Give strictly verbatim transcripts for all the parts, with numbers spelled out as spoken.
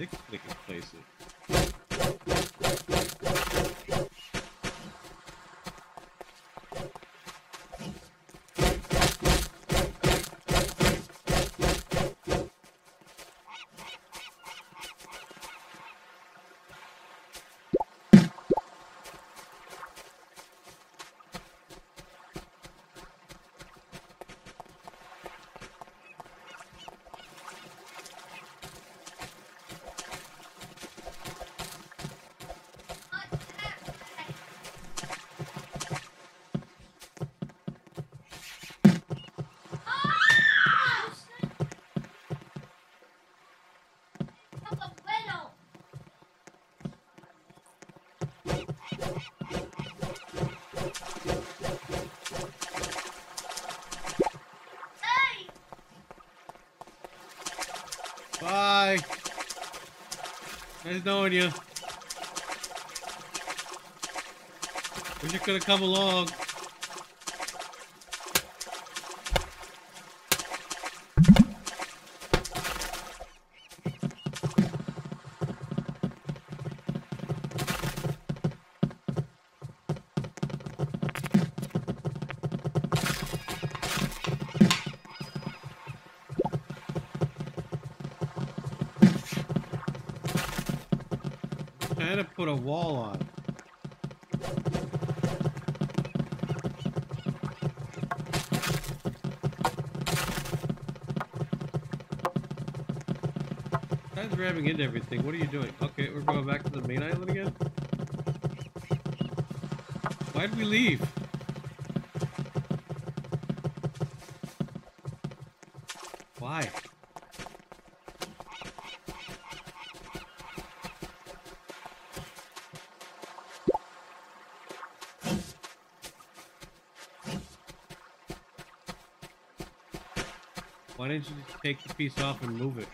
They can, they can place it. Bye. Nice knowing you. Wish you could have come along. I had to put a wall on. Guy's ramming into everything. What are you doing? Okay, we're going back to the main island again? Why'd we leave? Why? Why didn't you just take the piece off and move it?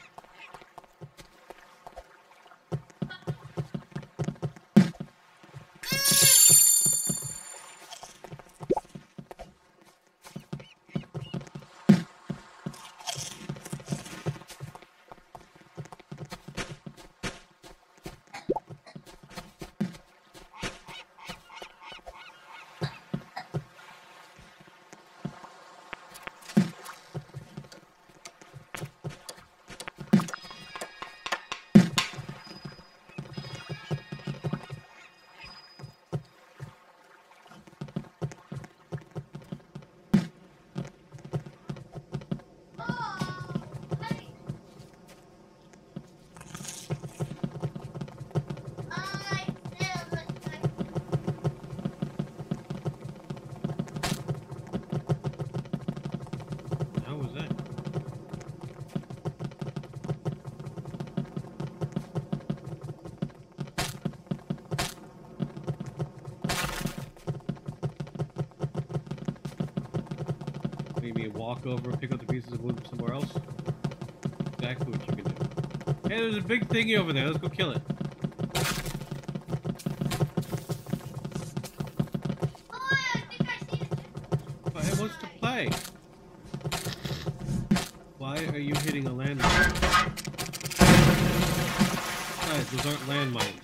Maybe walk over, pick up the pieces and move them somewhere else. Exactly what you can do. Hey, there's a big thingy over there. Let's go kill it. Oh, I think I see it. But it wants to play. Why are you hitting a landmine? Guys, those aren't landmines.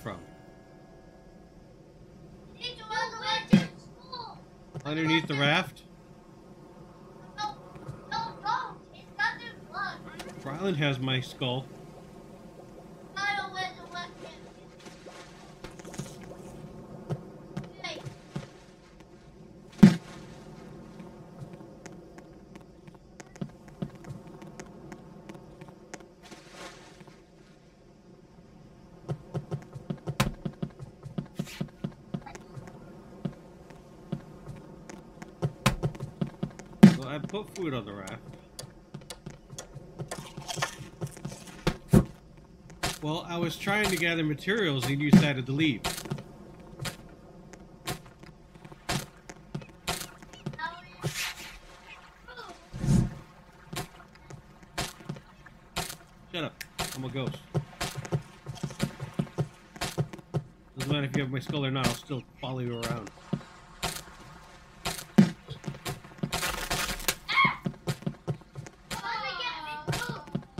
from? It's all the way to school. Underneath the raft? No, no, don't. It's not their blood. Ryland has my skull. I don't want to let him. Hey. Well, I put food on the raft. Well, I was trying to gather materials and you decided to leave. How are you? Shut up. I'm a ghost. Doesn't matter if you have my skull or not, I'll still follow you around. Let me get me food.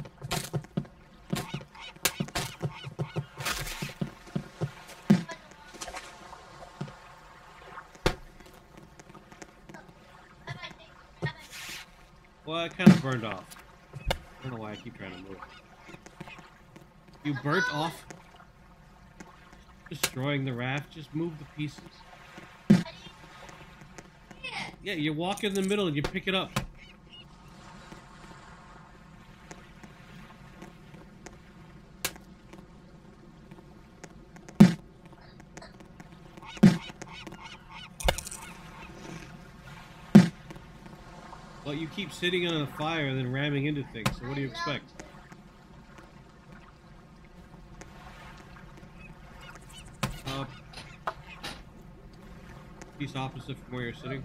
Well, it kind of burned off. I don't know why I keep trying to move. You burnt off? Destroying the raft? Just move the pieces. Yeah, you walk in the middle and you pick it up. Well, you keep sitting on a fire and then ramming into things, so what do you expect? Uh, piece opposite from where you're sitting.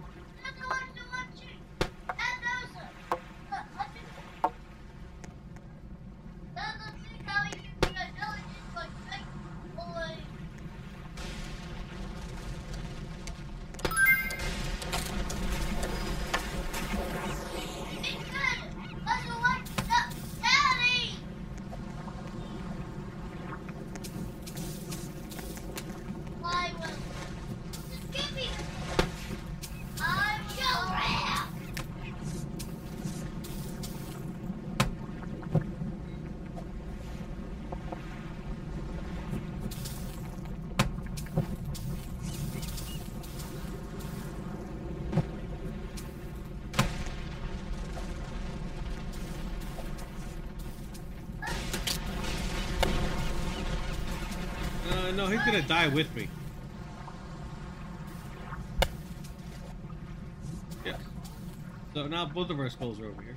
Uh, no, he's gonna die with me. Yes. So now both of our skulls are over here.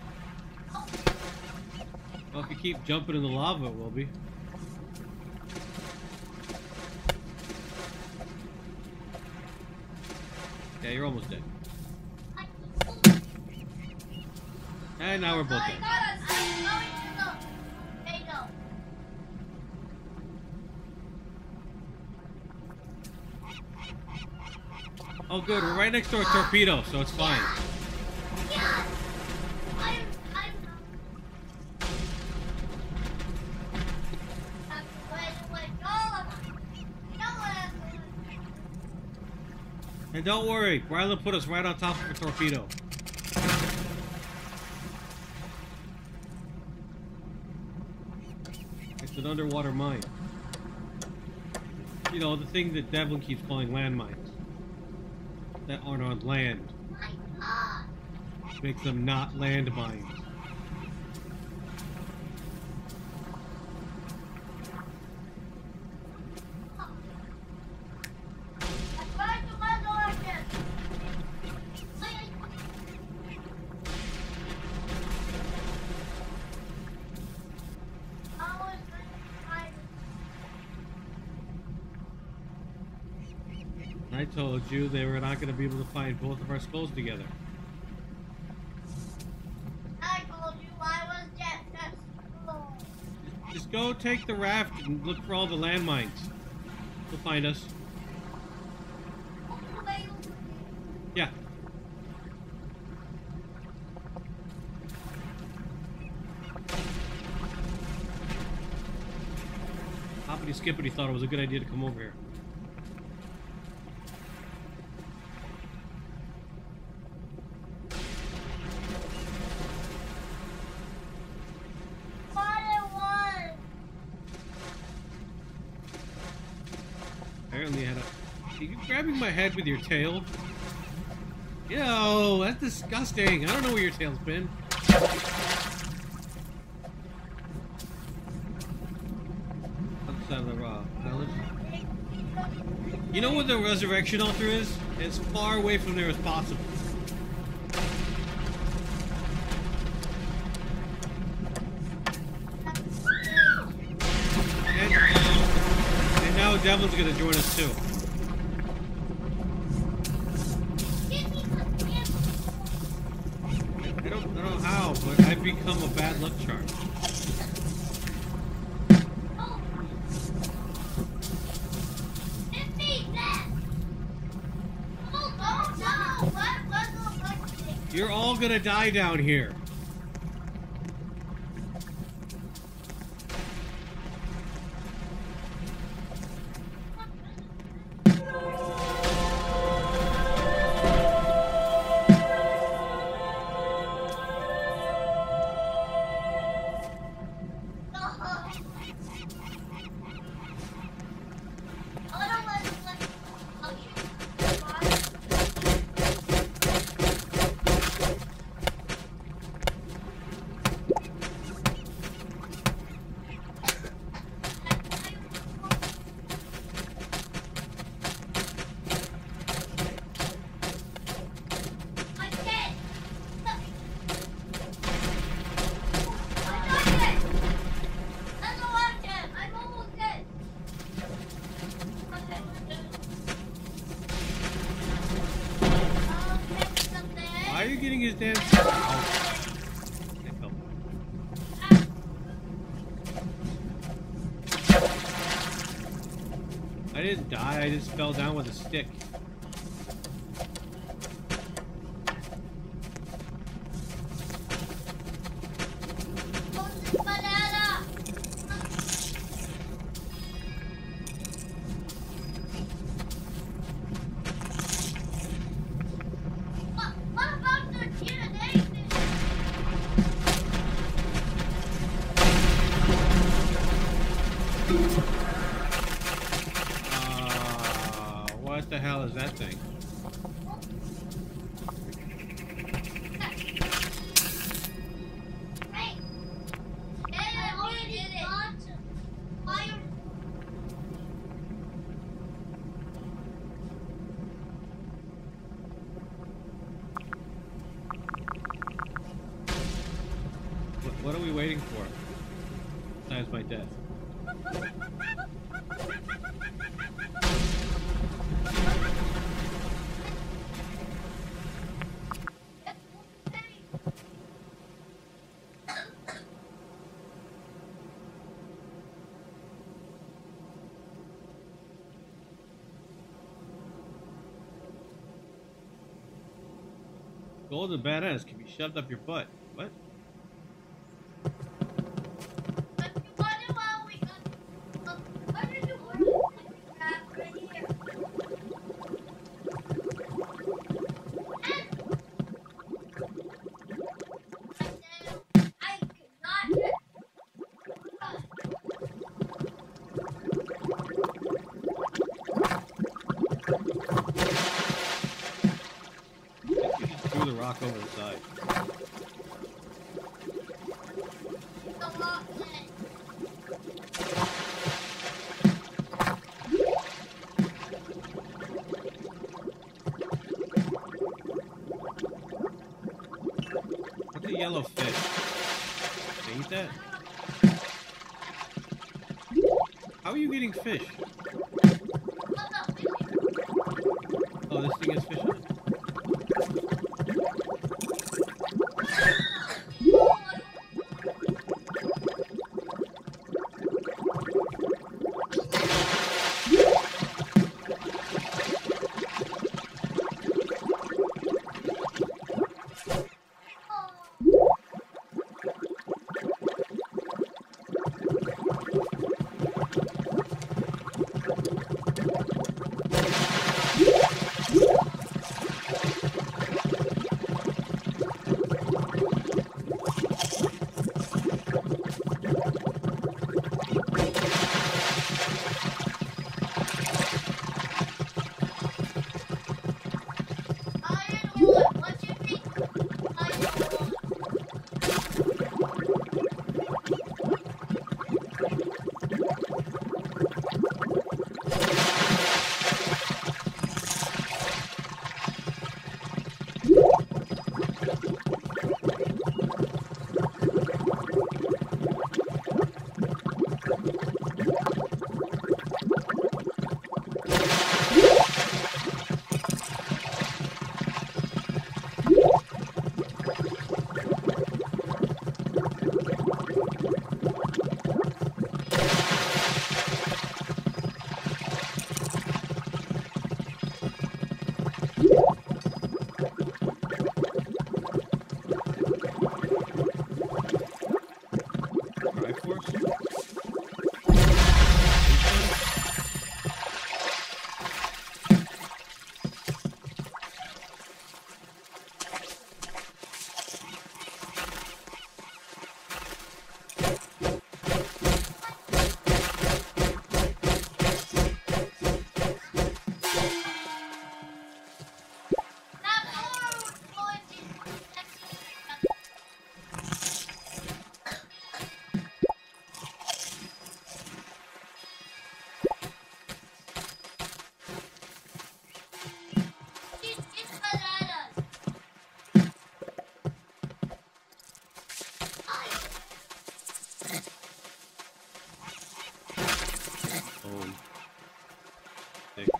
Well, if you keep jumping in the lava, it will be. Yeah, you're almost dead. And now we're both dead. Oh good, we're right next to a torpedo, so it's fine. And don't worry, Ryland put us right on top of a torpedo. It's an underwater mine. You know, the thing that Devlin keeps calling landmines. That aren't on land. Makes them not landmines. I told you they were not going to be able to find both of our skulls together. I told you I was just a fool. Just go take the raft and look for all the landmines. You'll find us. All the way over here. Yeah. Hoppity Skippity thought it was a good idea to come over here. Apparently I had a... Are you grabbing my head with your tail? Yo, that's disgusting. I don't know where your tail's been. Outside of the raw village. You know what the resurrection altar is? As far away from there as possible. And, and now Devlin's gonna join us too. I don't, I don't know how, but I've become a bad luck charm. You're all gonna die down here. Why are you getting his damn... Oh. Can't help it. I didn't die, I just fell down with a stick. What the hell is that thing? What, what are we waiting for? Besides my death. Golden bananas can be shoved up your butt. What? The rock over the side. What's a yellow fish? Can I eat that? How are you getting fish? Oh, this thing is fish on it?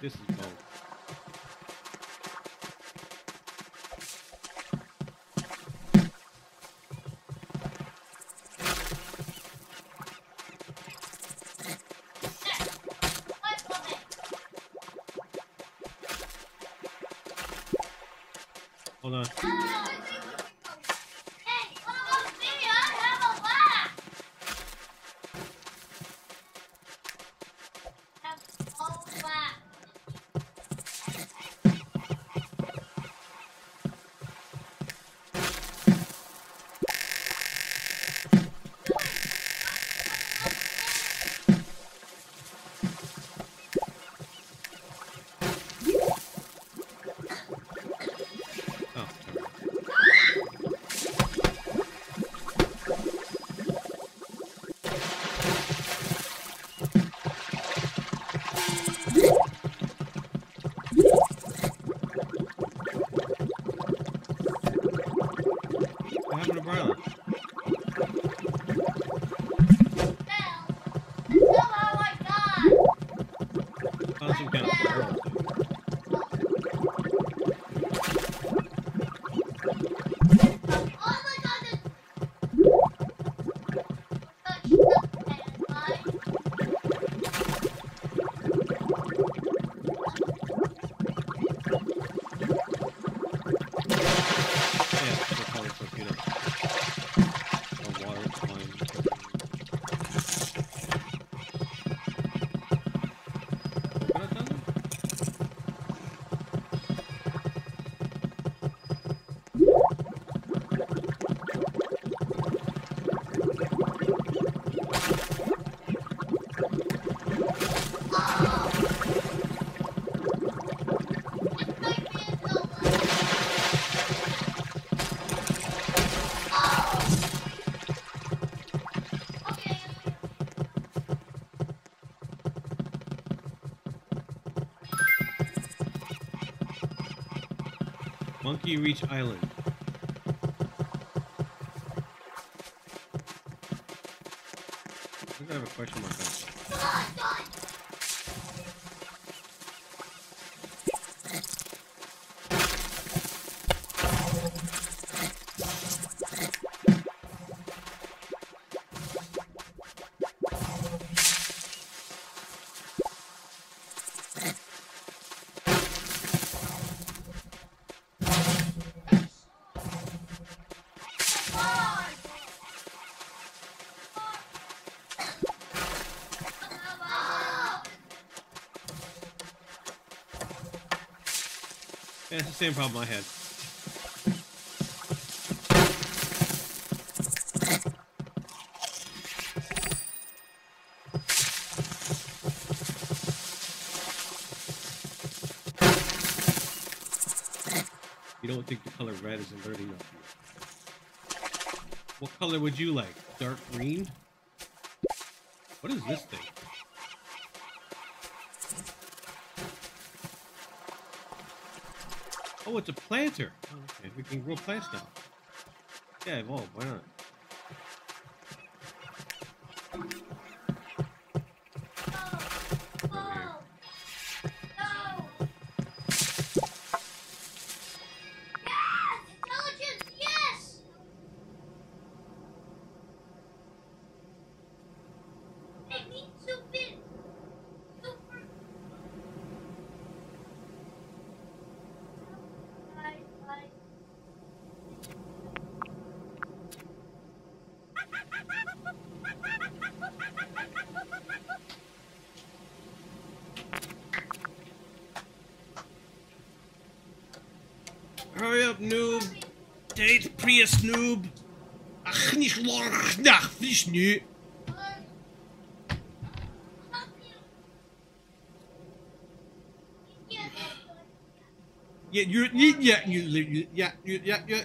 this is both. Hold on. Hey, what about me? I have a laugh. Have all laugh. Oh. What happened to Bryla? Somehow I died. Oh, some kind of squirrel. Oh my God! This... Touch the pen, right? Yeah, it's a color torpedo. Or water line. Coconut down there? It's like being so loud. Okay. Monkey Reach Island. I have a question mark on it. Come on, done. Yeah, it's the same problem I had. You don't think the color red is alerting enough to you. What color would you like? Dark green? What is this thing? Oh, it's a planter. Oh, okay, we can grow plants now. Yeah, evolve. Why not? No. No. Yes! Intelligence, yes! It means stupid. Super. Bye, bye. Hurry up, noob. Date Prius, noob. Ach, nicht lach, nach, fisch nu. Yeah, you, yeah, yeah, you, you, yeah, you, yeah, yeah.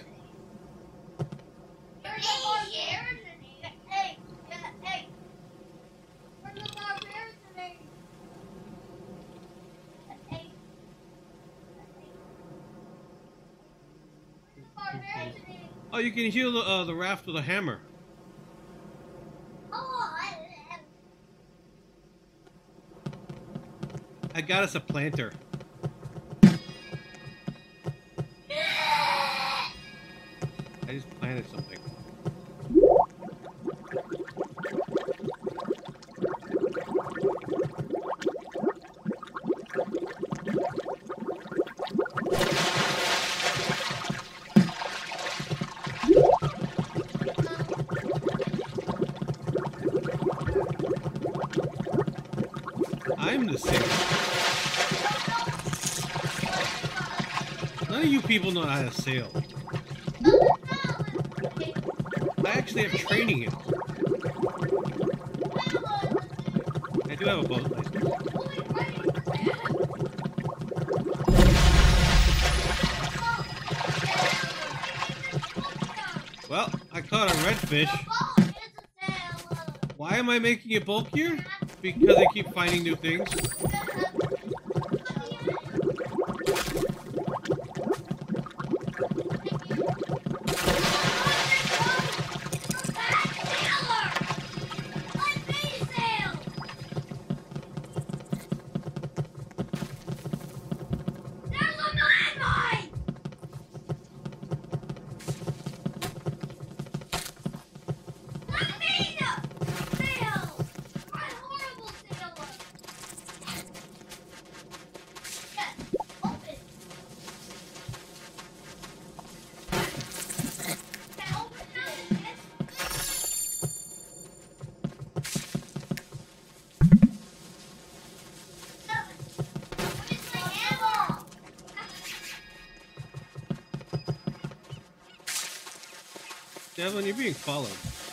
Oh, you can heal the uh, the raft with a hammer. Oh, I, I got us a planter. I just planted something. I'm the sailor. None of you people know how to sail. I actually have training in it. I do have a boat license. Well, I caught a redfish. Why am I making it bulkier? Because I keep finding new things. Devlin, you're being followed.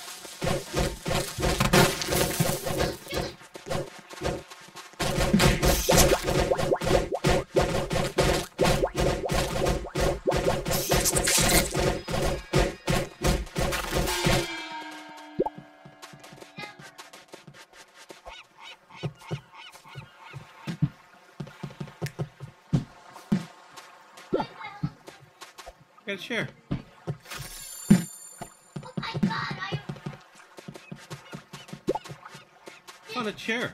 Got a chair. On a chair.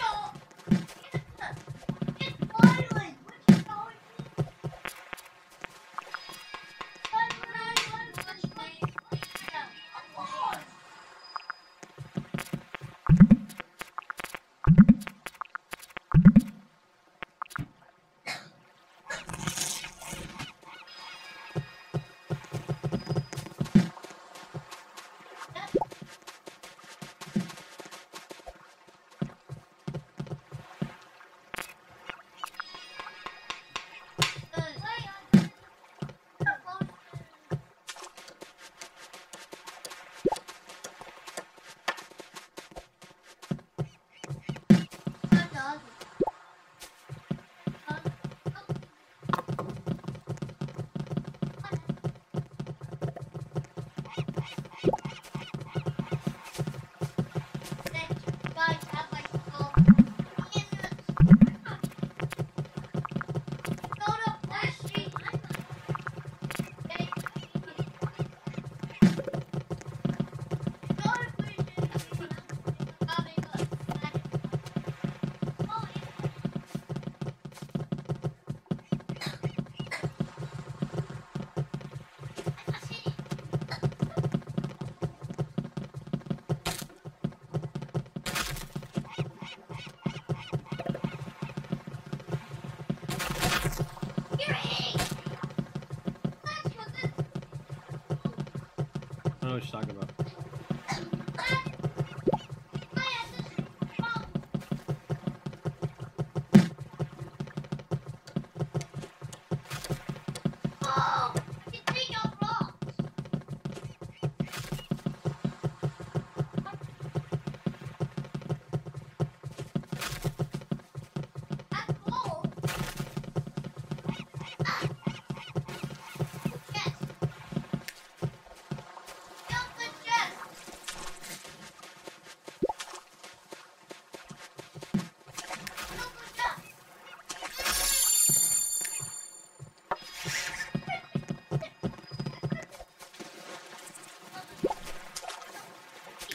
I don't know what you're talking about.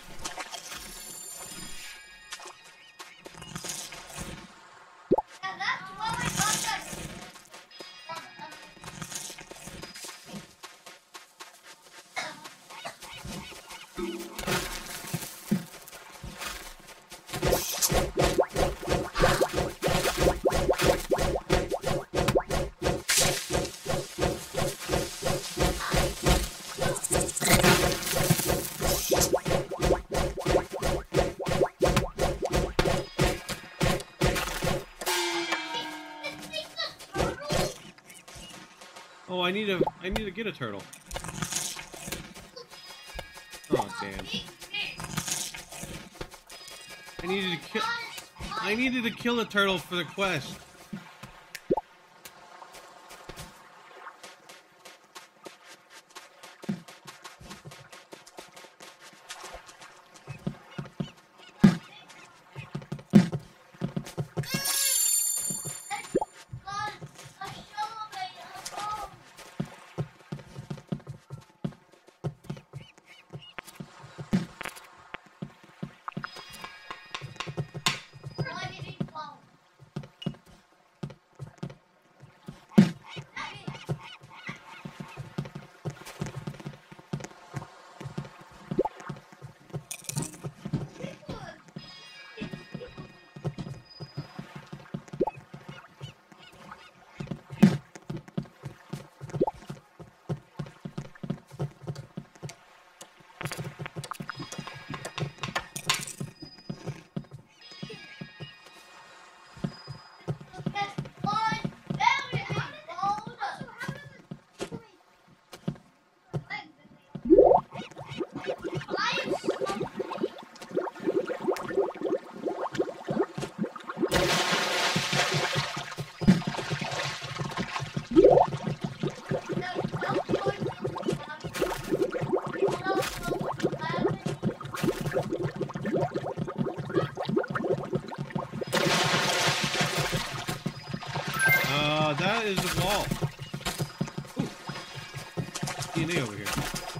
Now Oh, I need a, I need to get a turtle. Oh damn! I needed to kill. I needed to kill a turtle for the quest. Uh, that is the wall. Ooh. D N A over here.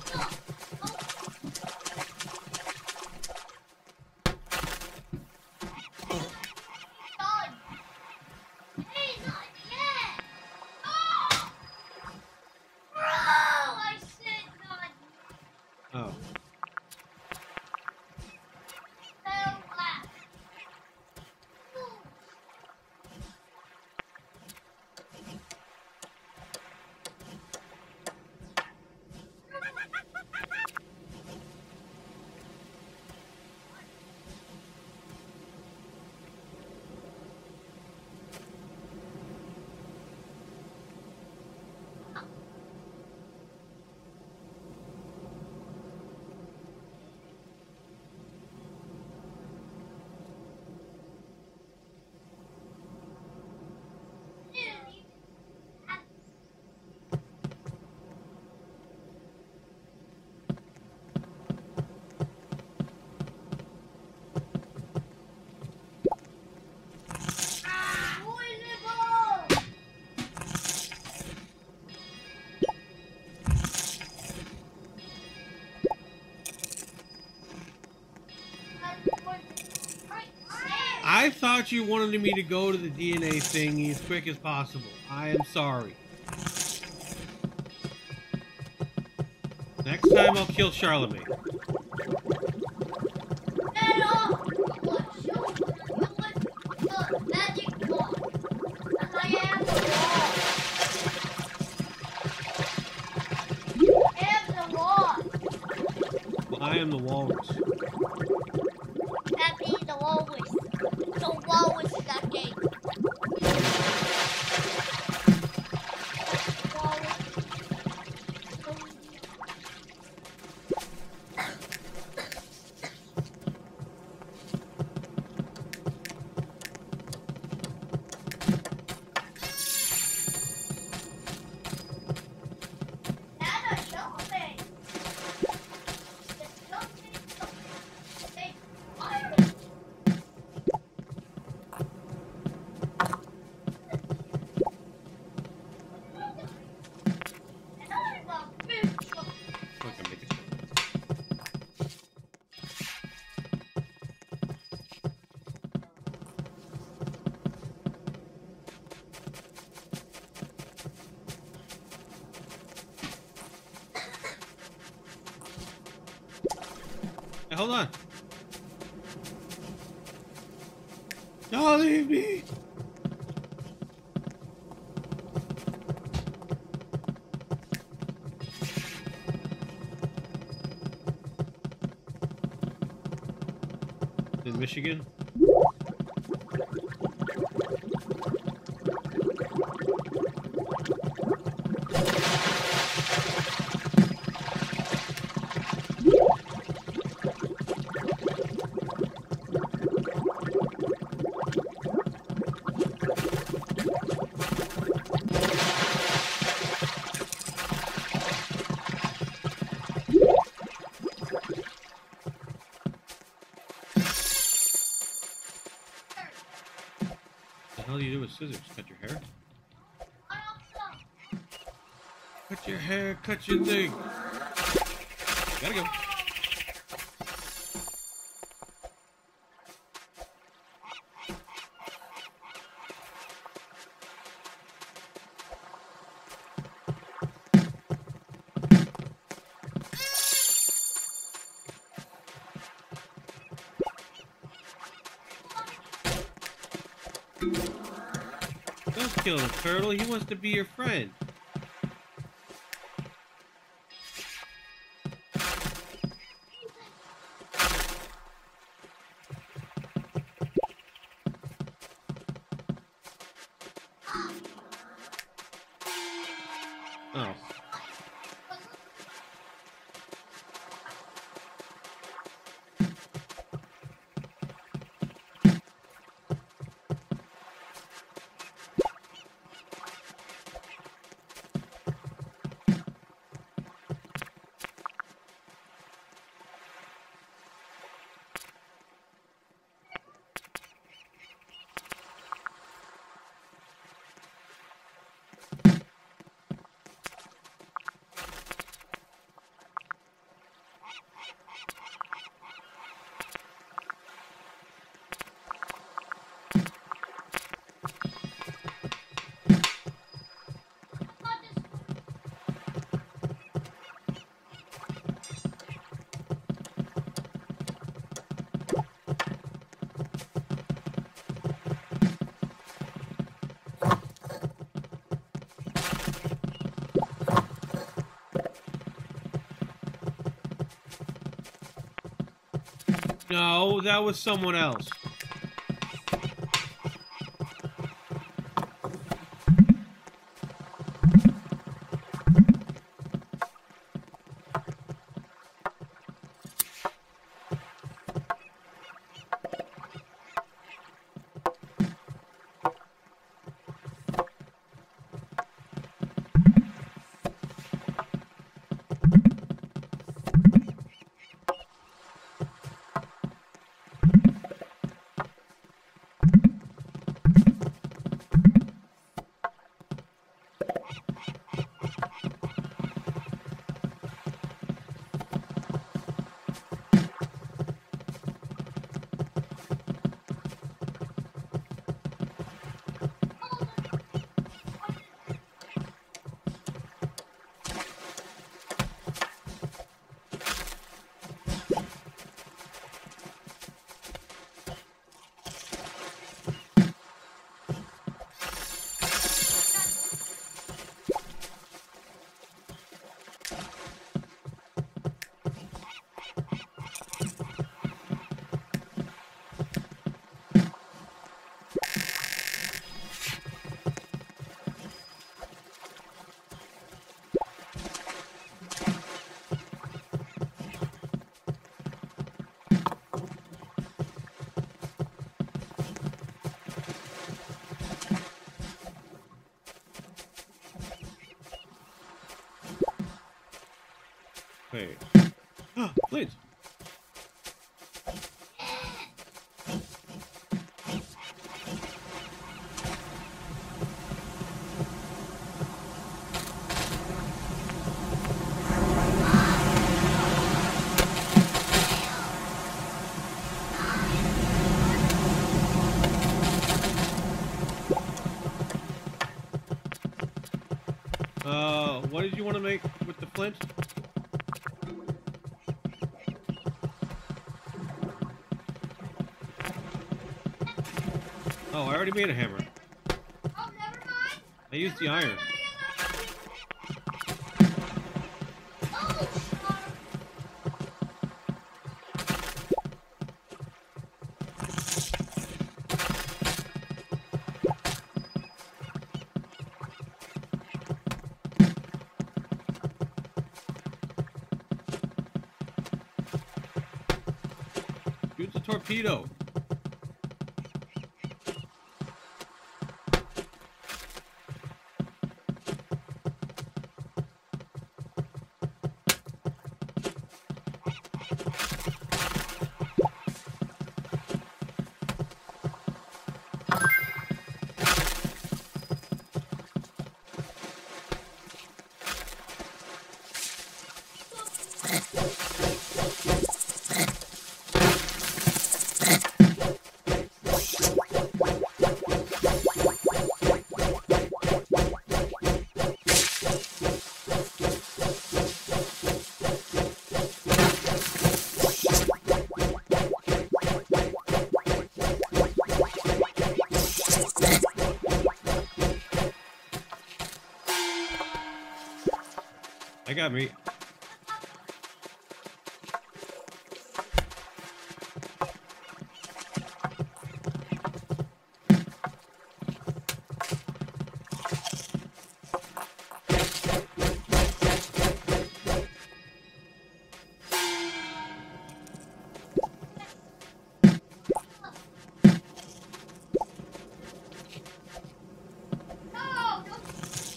Oh. I thought you wanted me to go to the D N A thing as quick as possible. I am sorry. Next time I'll kill Charlemagne. Well, I am the walrus. That means the walrus. The walrus is that game. Hey, hold on. Don't leave me. In Michigan? hell do you do with scissors? Cut your hair? I don't know. Cut your hair, cut your thing. Gotta go. Don't kill the turtle. He wants to be your friend. Oh. No, that was someone else. Wait. Ah, Flint! Uh, what did you want to make with the flint? Oh, I already made a hammer. Oh, never mind. I used the iron. Oh, sure. Use the torpedo. I got me. No, don't.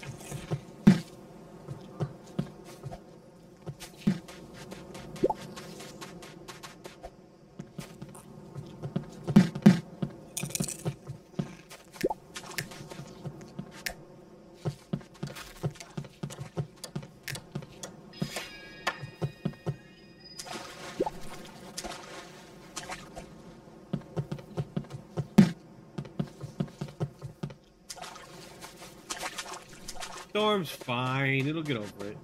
Storm's fine. It'll get over it.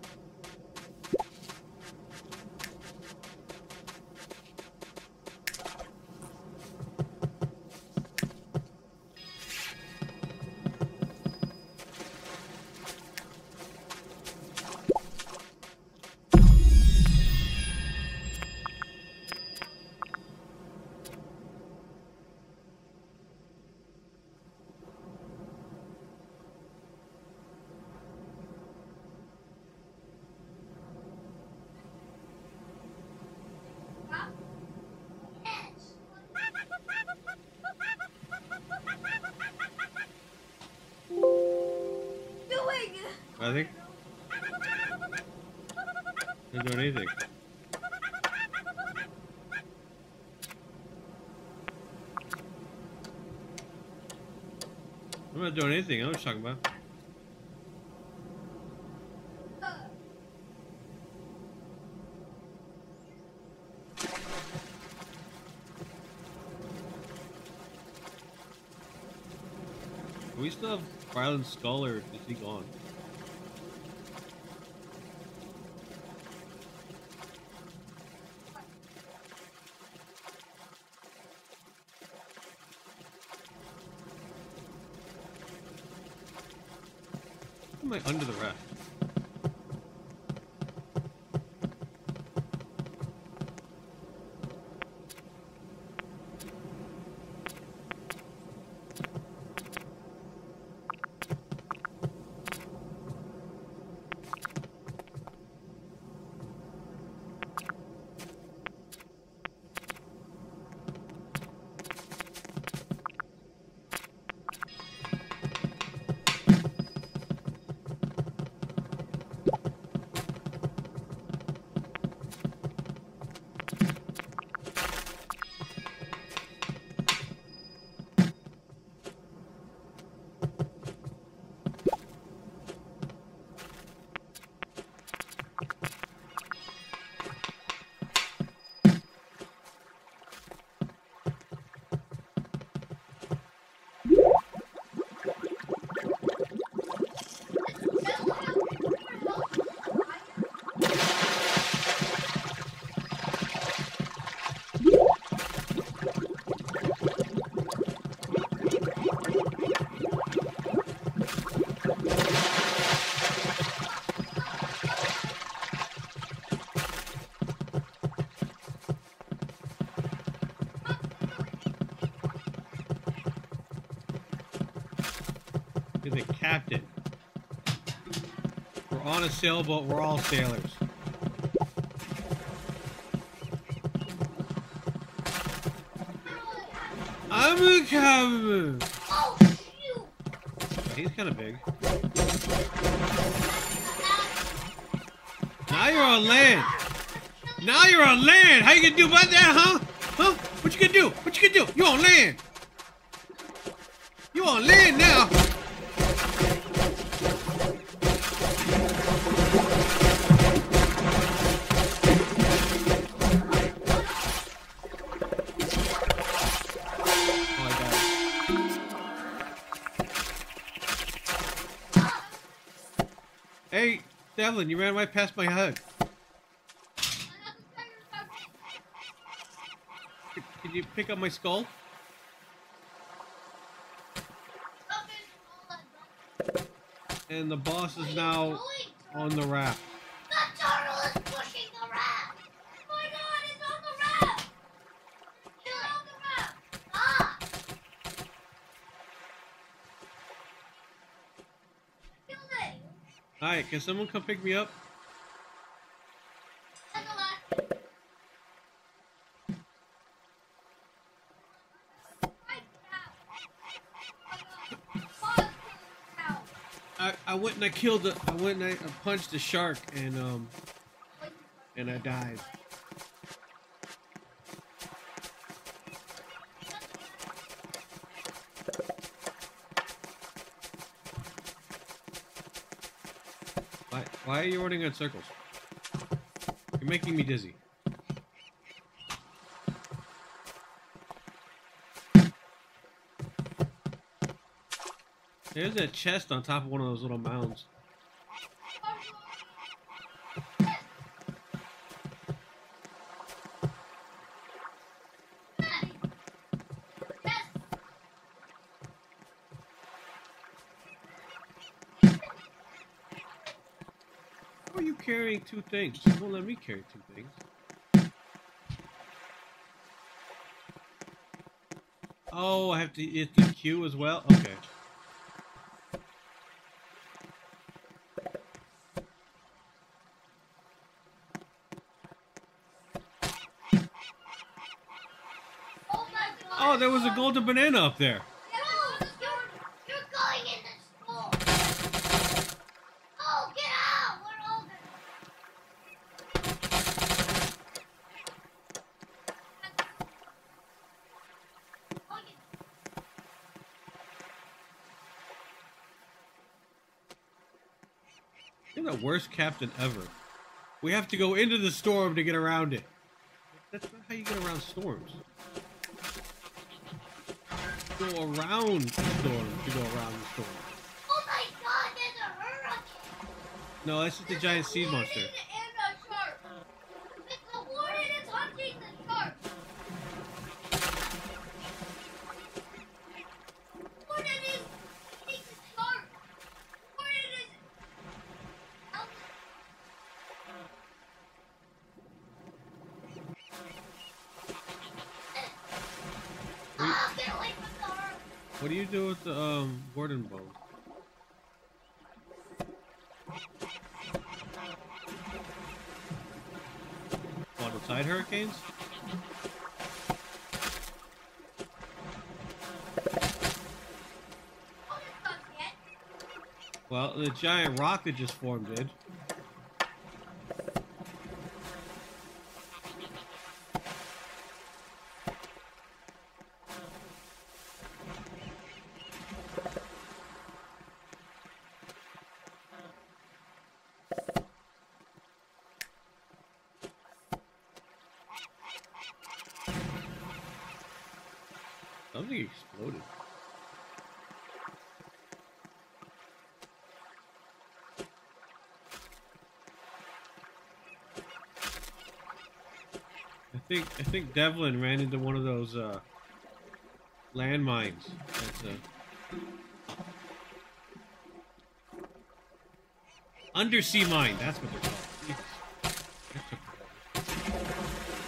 Yes. Doing. I think. Not doing anything. I'm not doing anything. I know what you're talking about. Do we still have Ryland's skull, or is he gone? How am I under the raft? You're the captain. We're on a sailboat. We're all sailors. I'm a captain. Oh, shoot. He's kind of big. Now you're on land. Now you're on land. How you gonna do about that, huh? Huh? What you gonna do? What you gonna do? You on land. You on land now. Hey, Devlin, you ran right past my head. Can you pick up my skull? And the boss is now on the raft. is pushing the raft. Oh my god, it's on the raft. It's on the raft. Ah. Killed it. Hi, can someone come pick me up? And the last. Right now. Pause, cow. I, I went and I killed the I went and I, I punched the shark and um and I died. Why why are you running in circles? You're making me dizzy. There's a chest on top of one of those little mounds. How are you carrying two things? You won't let me carry two things. Oh, I have to hit the Q as well? Okay. Oh my god. Oh, there was a golden banana up there. No, you're, you're going in the school. Oh, get out. We're all gonna. Oh, you. You're the worst captain ever. We have to go into the storm to get around it. That's not how you get around storms. Go around the storm to go around the storm. Oh my god, there's a hurricane. No, that's just a giant sea monster. And a shark. It's the warden is hunting the shark. Warden is eating the shark. Warden is. Ah, get away from the hurricane. What do you do with the um warden bone? On the side hurricanes? Oh, it's not yet. Well, the giant rock that just formed did. Something exploded. I think I think Devlin ran into one of those uh, landmines. That's a undersea mine. That's what they're called. Jesus. That took forever.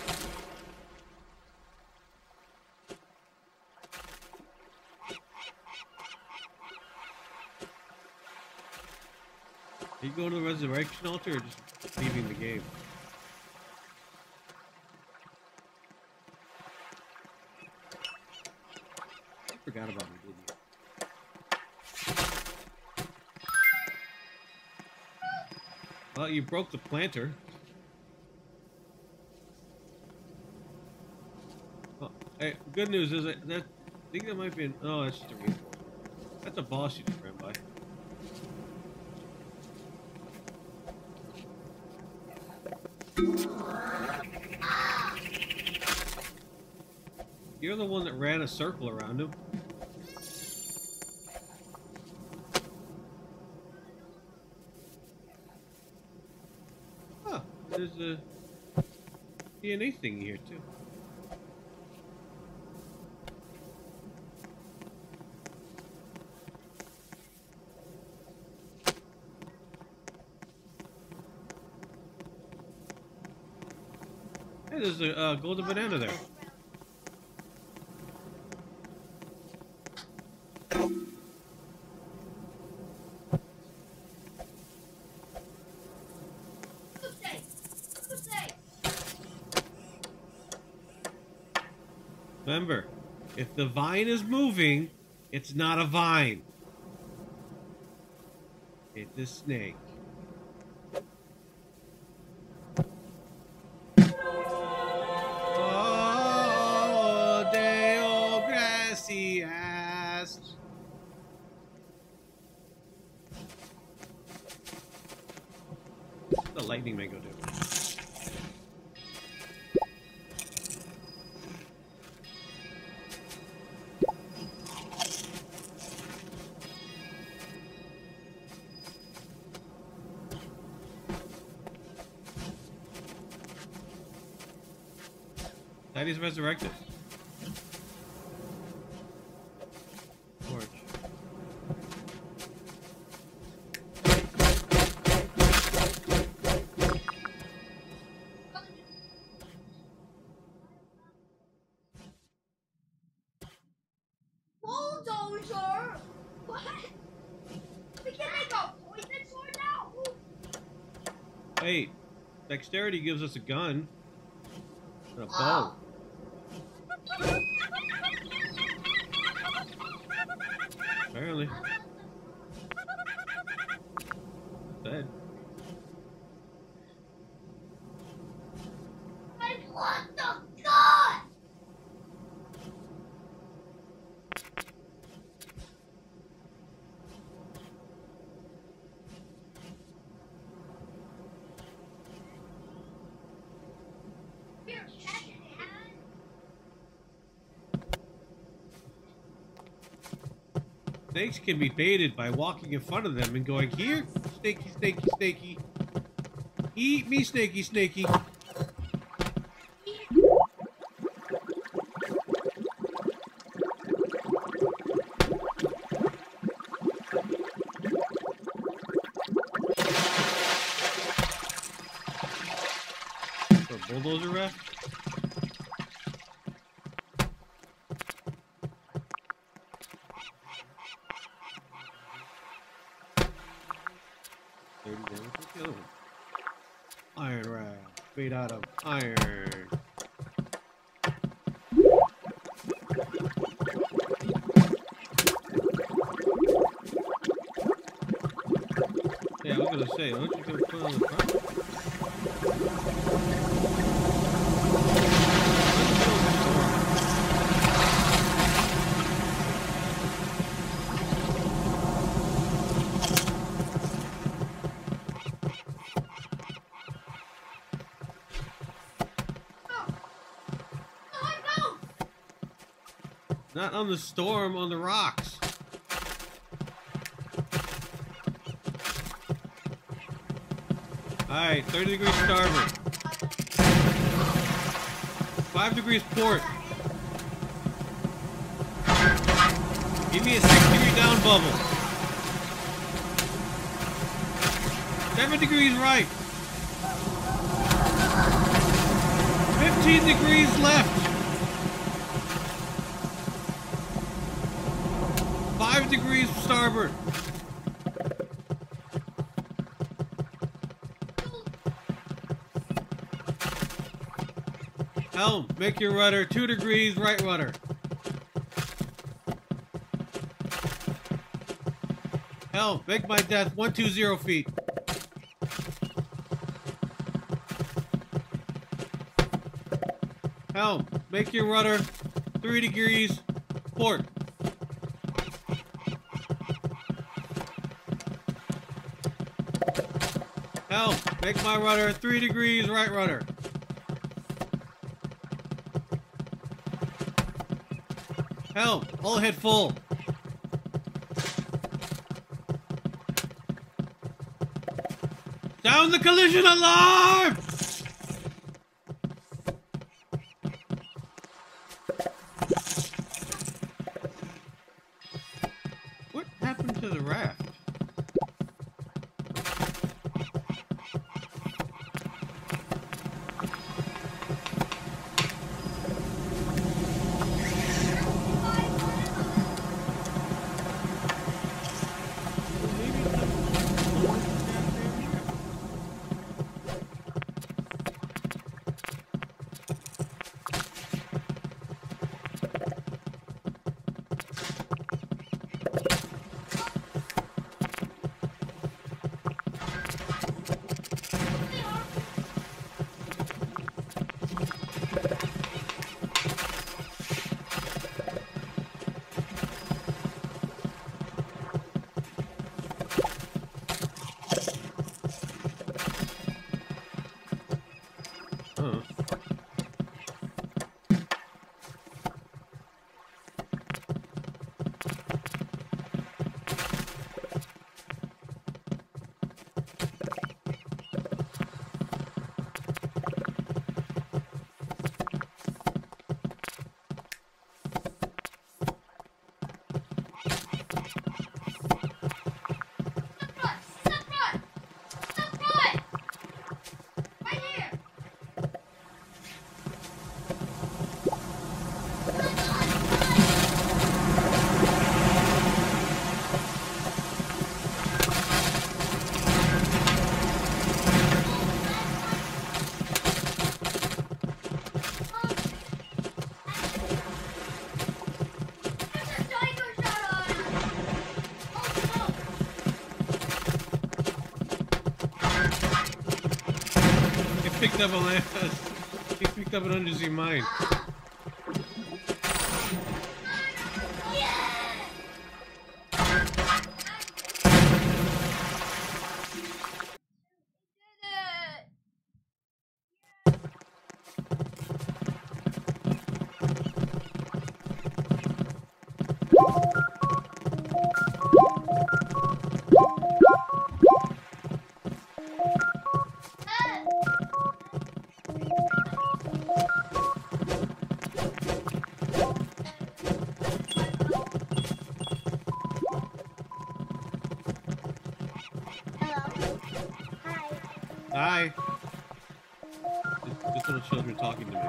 Are you going to the resurrection altar or just leaving the game? You forgot about me, didn't you? Well, you broke the planter. Oh, hey, good news is that, that I think that might be an. Oh, that's just a reinforcement. That's a boss you just ran by. You're the one that ran a circle around him. Huh, there's a D N A thing here too. Hey, there's a uh, golden banana there. Remember, if the vine is moving, it's not a vine. It's a snake. Oh, Deo gracias. What's the lightning mango do? Daddy's resurrected. Torch. Bulldozer! What? We can make a poison sword now? Hey, dexterity gives us a gun. And a bow. Oh. Apparently. Dead. I want the gun! Here, catch it, Dad. Snakes can be baited by walking in front of them and going, here, snaky, snaky, snaky. Eat me, snaky, snaky. For bulldozer raft? Iron raft, made out of iron. Yeah, I was gonna say, why don't you go put it on the front? Not on the storm, on the rocks. Alright, thirty degrees starboard. five degrees port. Give me a six degree down bubble. seven degrees right. fifteen degrees left. five degrees starboard. Helm, make your rudder two degrees right rudder. Helm, make my death one two zero feet. Helm, make your rudder three degrees port. Helm, make my rudder three degrees right rudder. Helm, all head full. Sound the collision alarm! What happened to the raft? Uh. Picked up a land. He picked up an undersea mine. Hi. Just little children talking to me.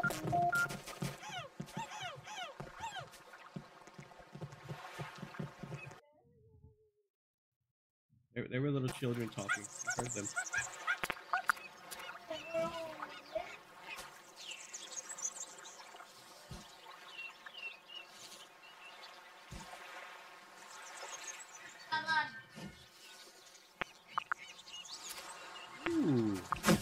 They, they were little children talking. I heard them. Ooh.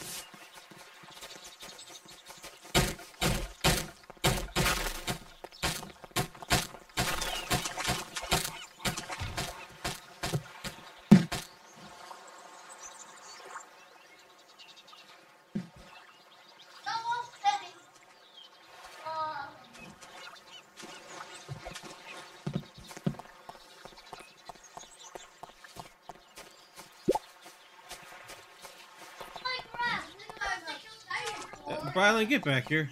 Brylan, get back here.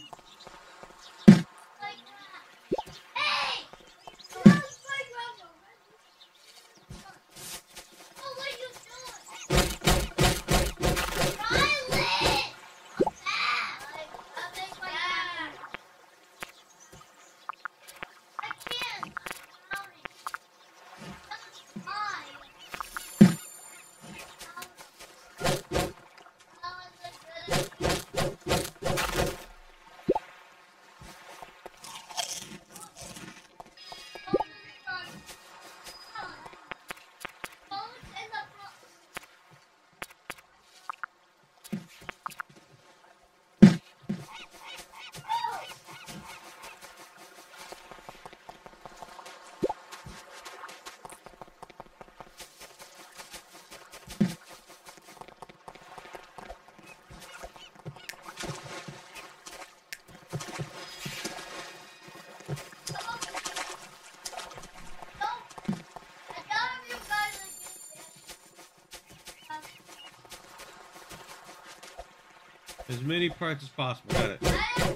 As many parts as possible. Got it.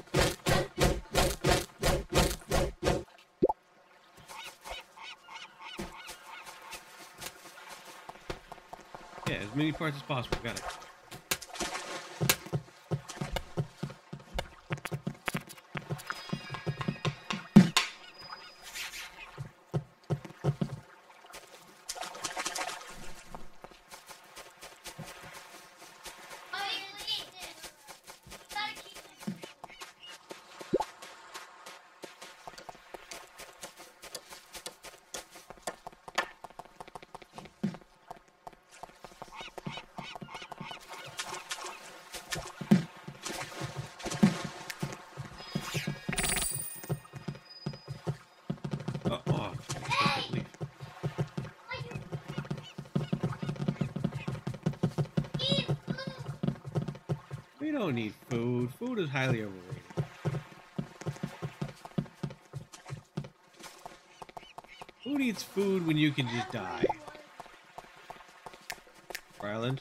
Yeah, as many parts as possible. Got it. We don't need food. Food is highly overrated. Who needs food when you can just die? Ryland?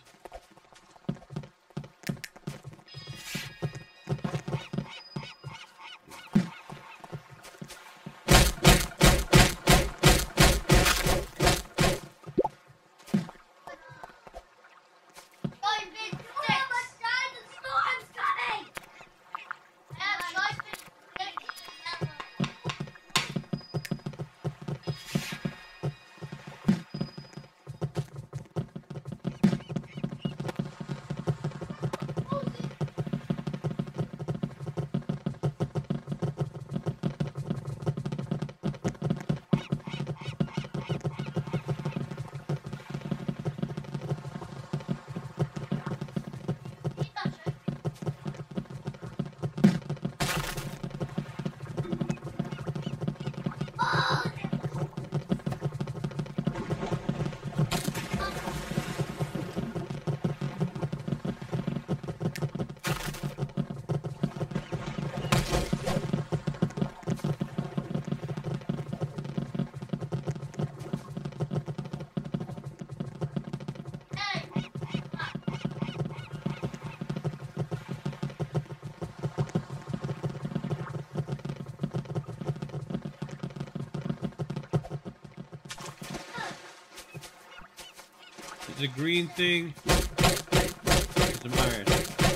The green thing is some iron.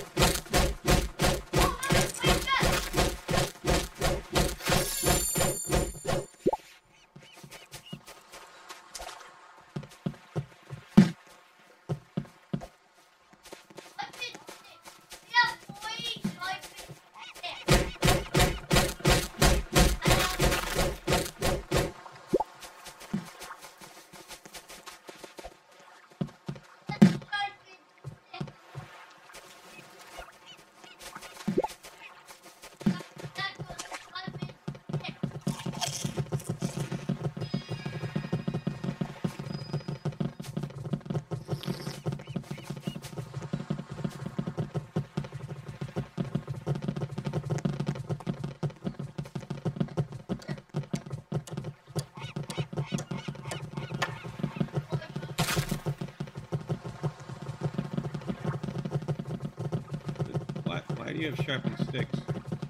Why, why do you have sharpened sticks?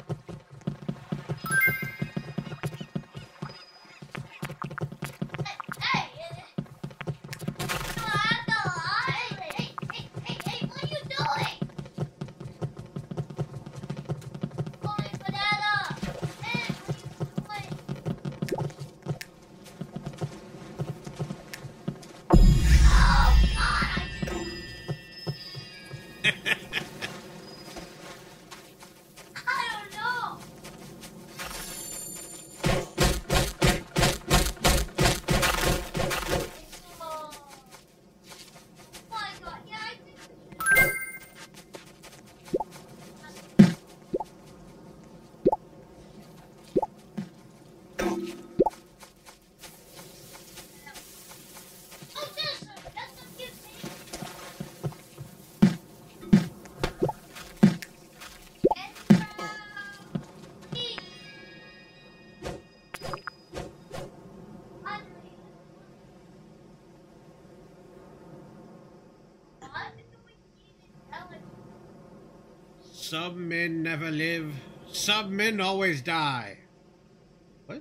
Some men never live. Some men always die. What?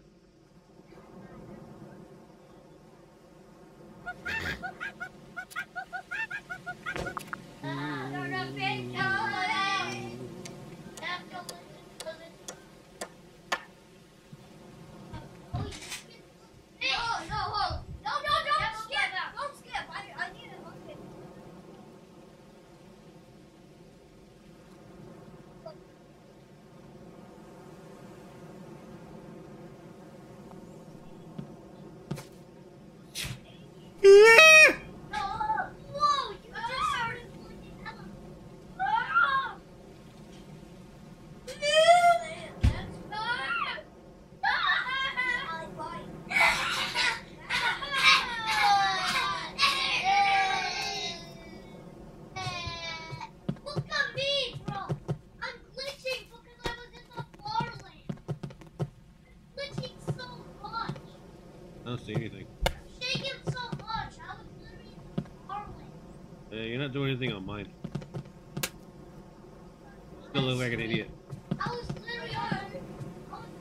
do anything on mine. Still look like an idiot. I was literally on. I was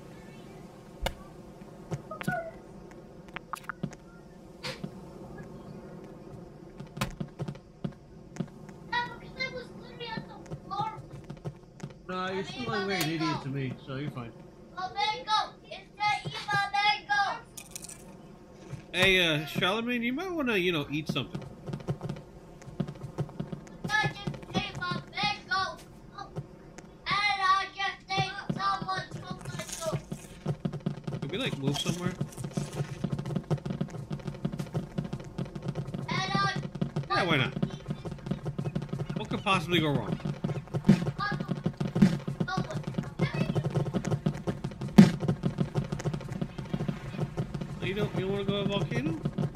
No, because I was literally at the floor. No, you're still like an idiot to me, so you're fine. Oh, mango! It's the Eva mango! Hey, uh, Charlemagne, you might want to, you know, eat something. I just ate my mango! Oh, and I just ate someone from my door. Can we, like, move somewhere? And I... Yeah, why not? What could possibly go wrong? You don't, you don't want to go to a volcano?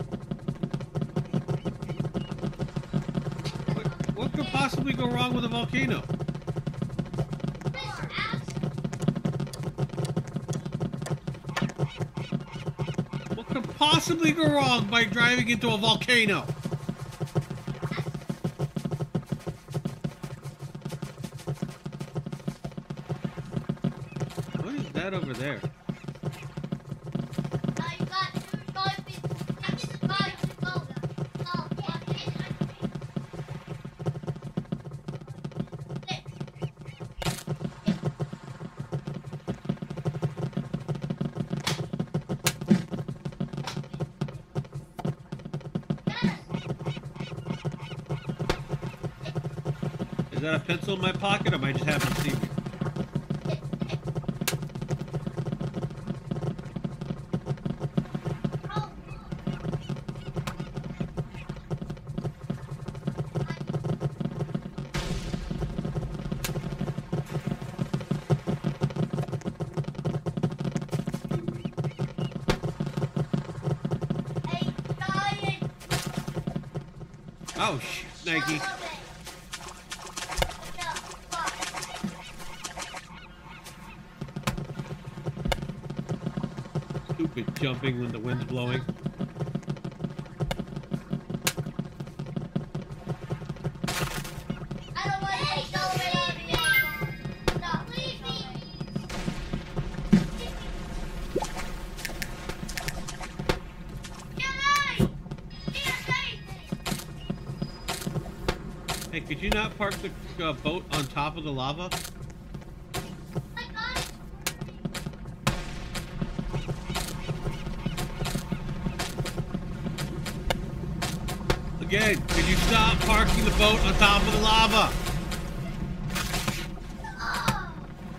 What, what could possibly go wrong with a volcano? What could possibly go wrong by driving into a volcano? What is that over there? Is that a pencil in my pocket, or am I just happen to see me? Oh, sh Nike. Stupid jumping when the wind's blowing. I don't want to go with me. No, leave me. Hey, could you not park the uh, boat on top of the lava? I got it. Again, could you stop parking the boat on top of the lava? Oh.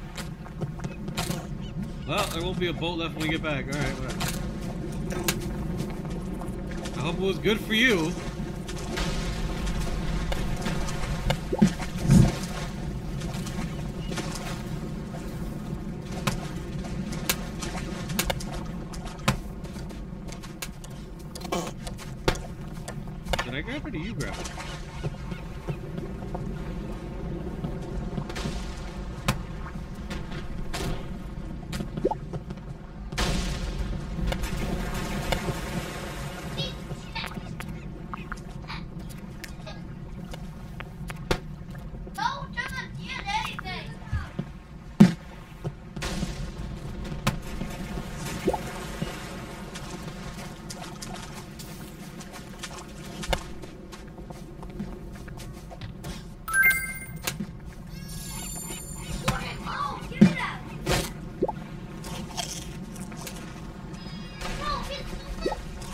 Well, there won't be a boat left when we get back. All right, whatever. I hope it was good for you. Did I grab it or you grab it? Don't John did anything. Oh, give me that. No, get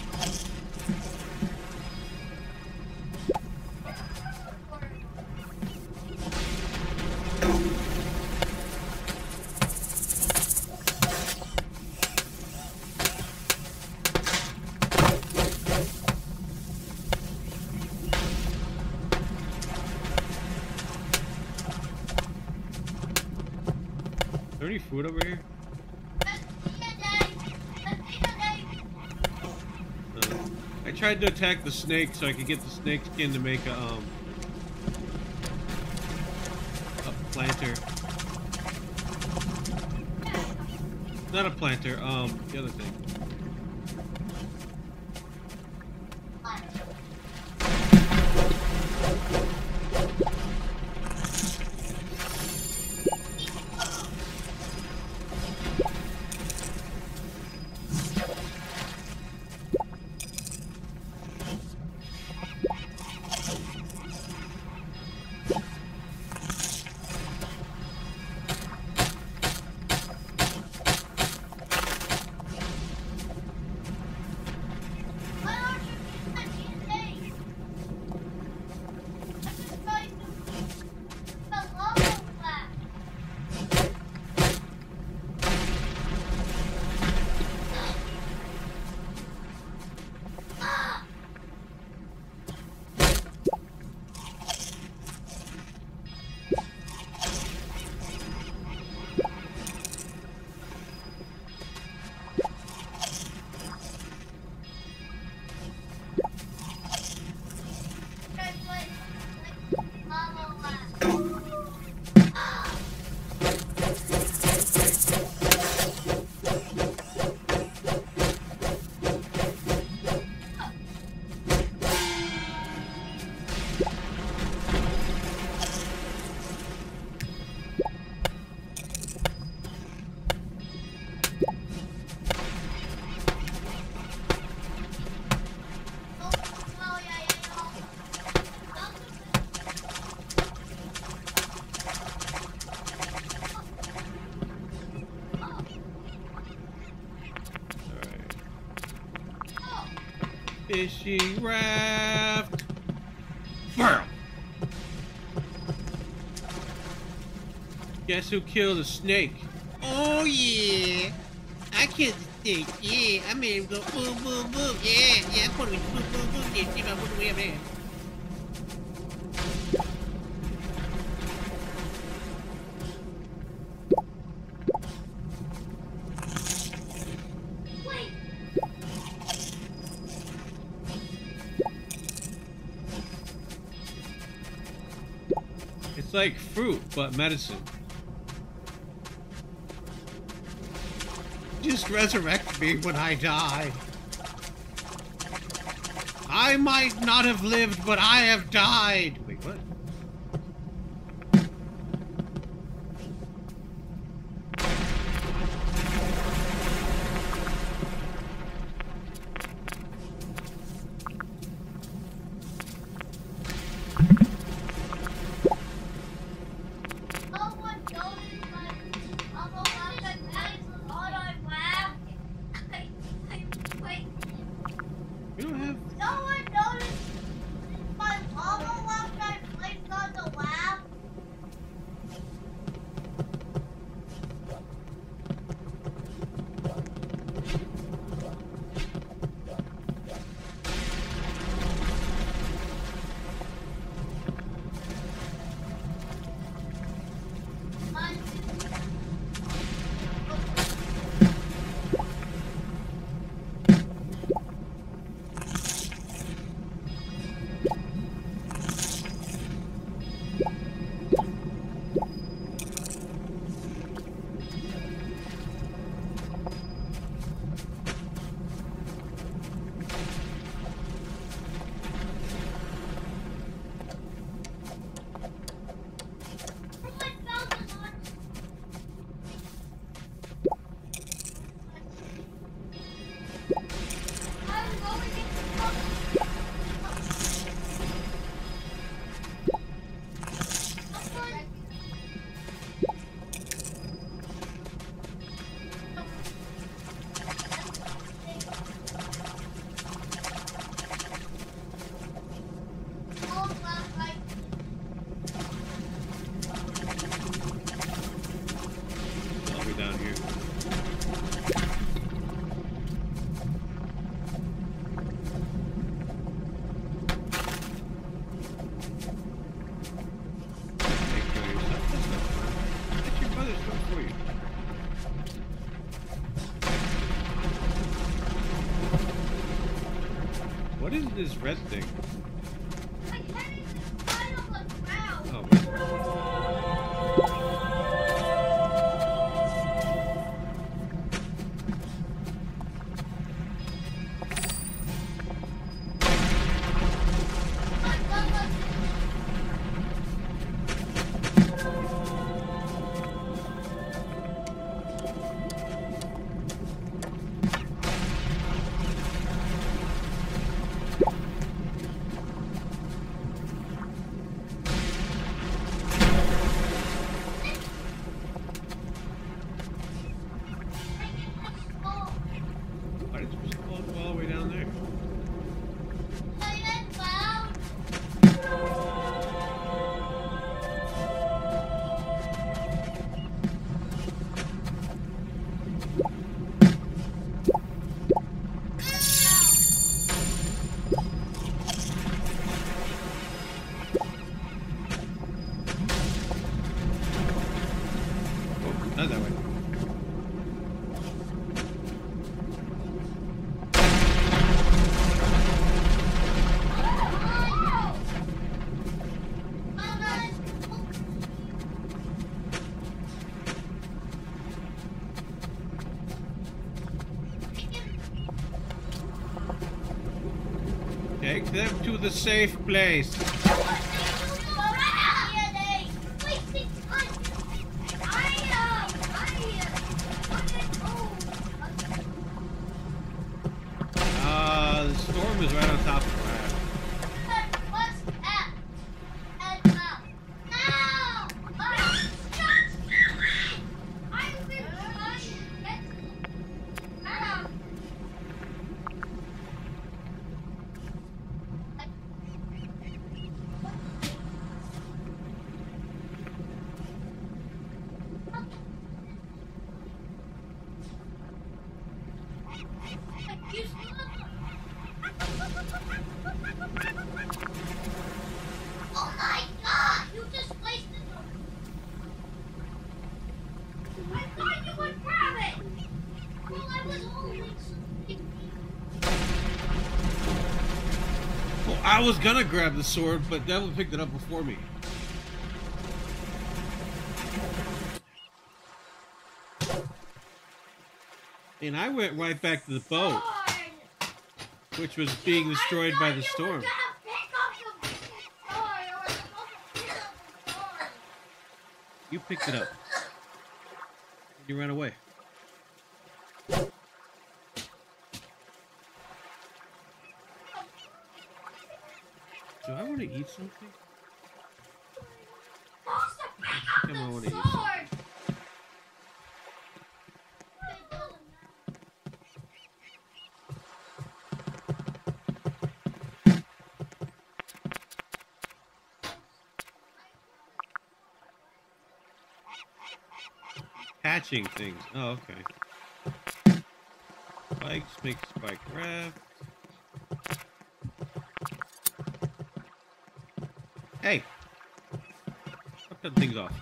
Is there any food over here? Uh, I tried to attack the snake so I could get the snake skin to make a um a planter. Not a planter, um the other thing. fishing raft. Bam! Guess who killed a snake? Oh yeah, I killed the snake. Yeah, I made him go boom, boom, boom. Yeah, yeah, I put him in boom, boom, boom. Yeah, see my put away there. Wait. It's like fruit, but medicine. Just resurrect me when I die. I might not have lived, but I have died. Wait, what? Someone noticed my Uncle Walker's legs on our raft. I, I, wait. We don't have. Someone noticed my Uncle Walker placed on the raft. All the way down here. Take care of yourself. That's not fun. Let your brothers go for you. What is this red thing? My head is right on the ground. Oh, red. My brother. Why did you just go all the way down there? Oh, not that way. Take them to the safe place. Uh, the storm is right on top of the raft. I was gonna grab the sword, but Devil picked it up before me. And I went right back to the boat, which was being destroyed by the storm. You picked it up. You ran away. Do I want to eat something? I think I want to eat something. Hatching things. Oh, okay. Spikes make spike raft. Hey! Stop cutting things off.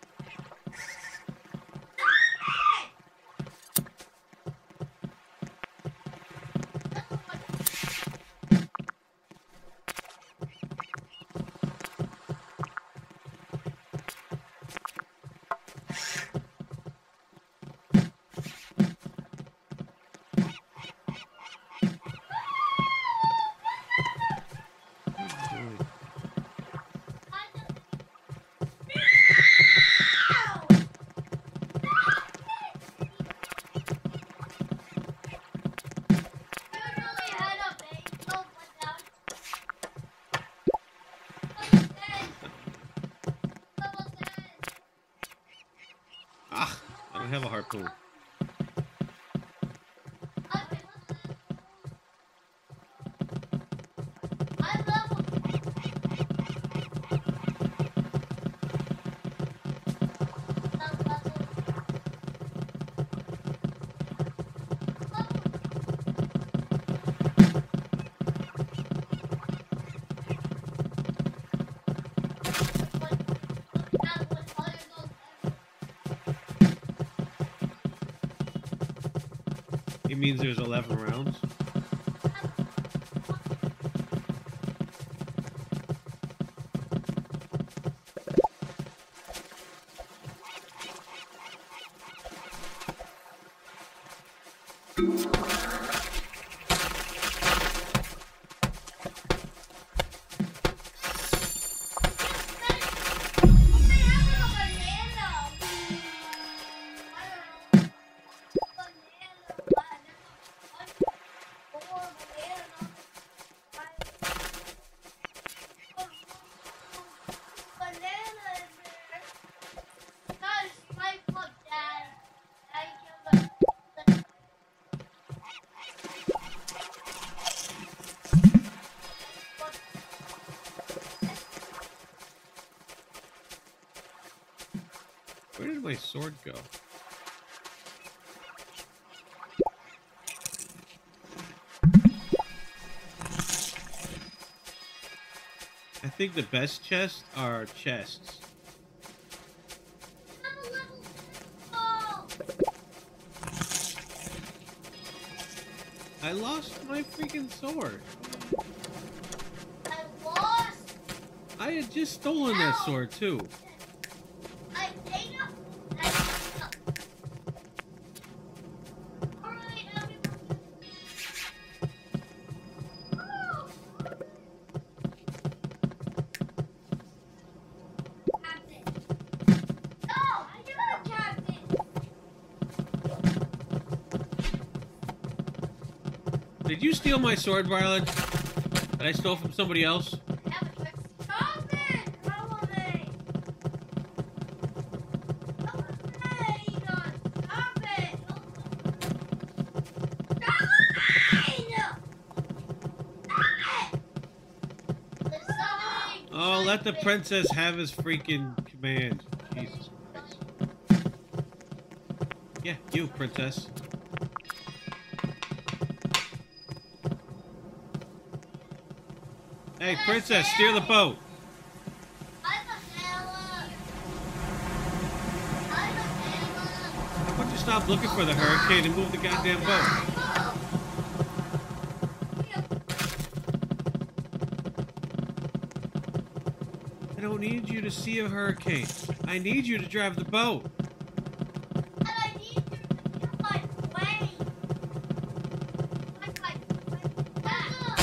Have a harpoon. It means there's eleven rounds. Where did my sword go? I think the best chests are chests. I lost my freaking sword. I lost. I had just stolen that sword too. I ate up. I ate up. All right, everyone. Oh. Captain. No, I do not, Captain. Did you steal my sword, Violet? That I stole from somebody else? Stop it! Follow me! Stop it! Egon! Stop it! Stop it! Stop it! Stop. Oh, let the princess have his freaking command. Jesus Christ. Yeah, you, princess. Hey, princess, steer the boat. I'm a sailor. I'm a sailor. Why don't you stop looking for the hurricane and move the goddamn boat? need you to see a hurricane. I need you to drive the boat. And I need you to feel my way. Like my way back.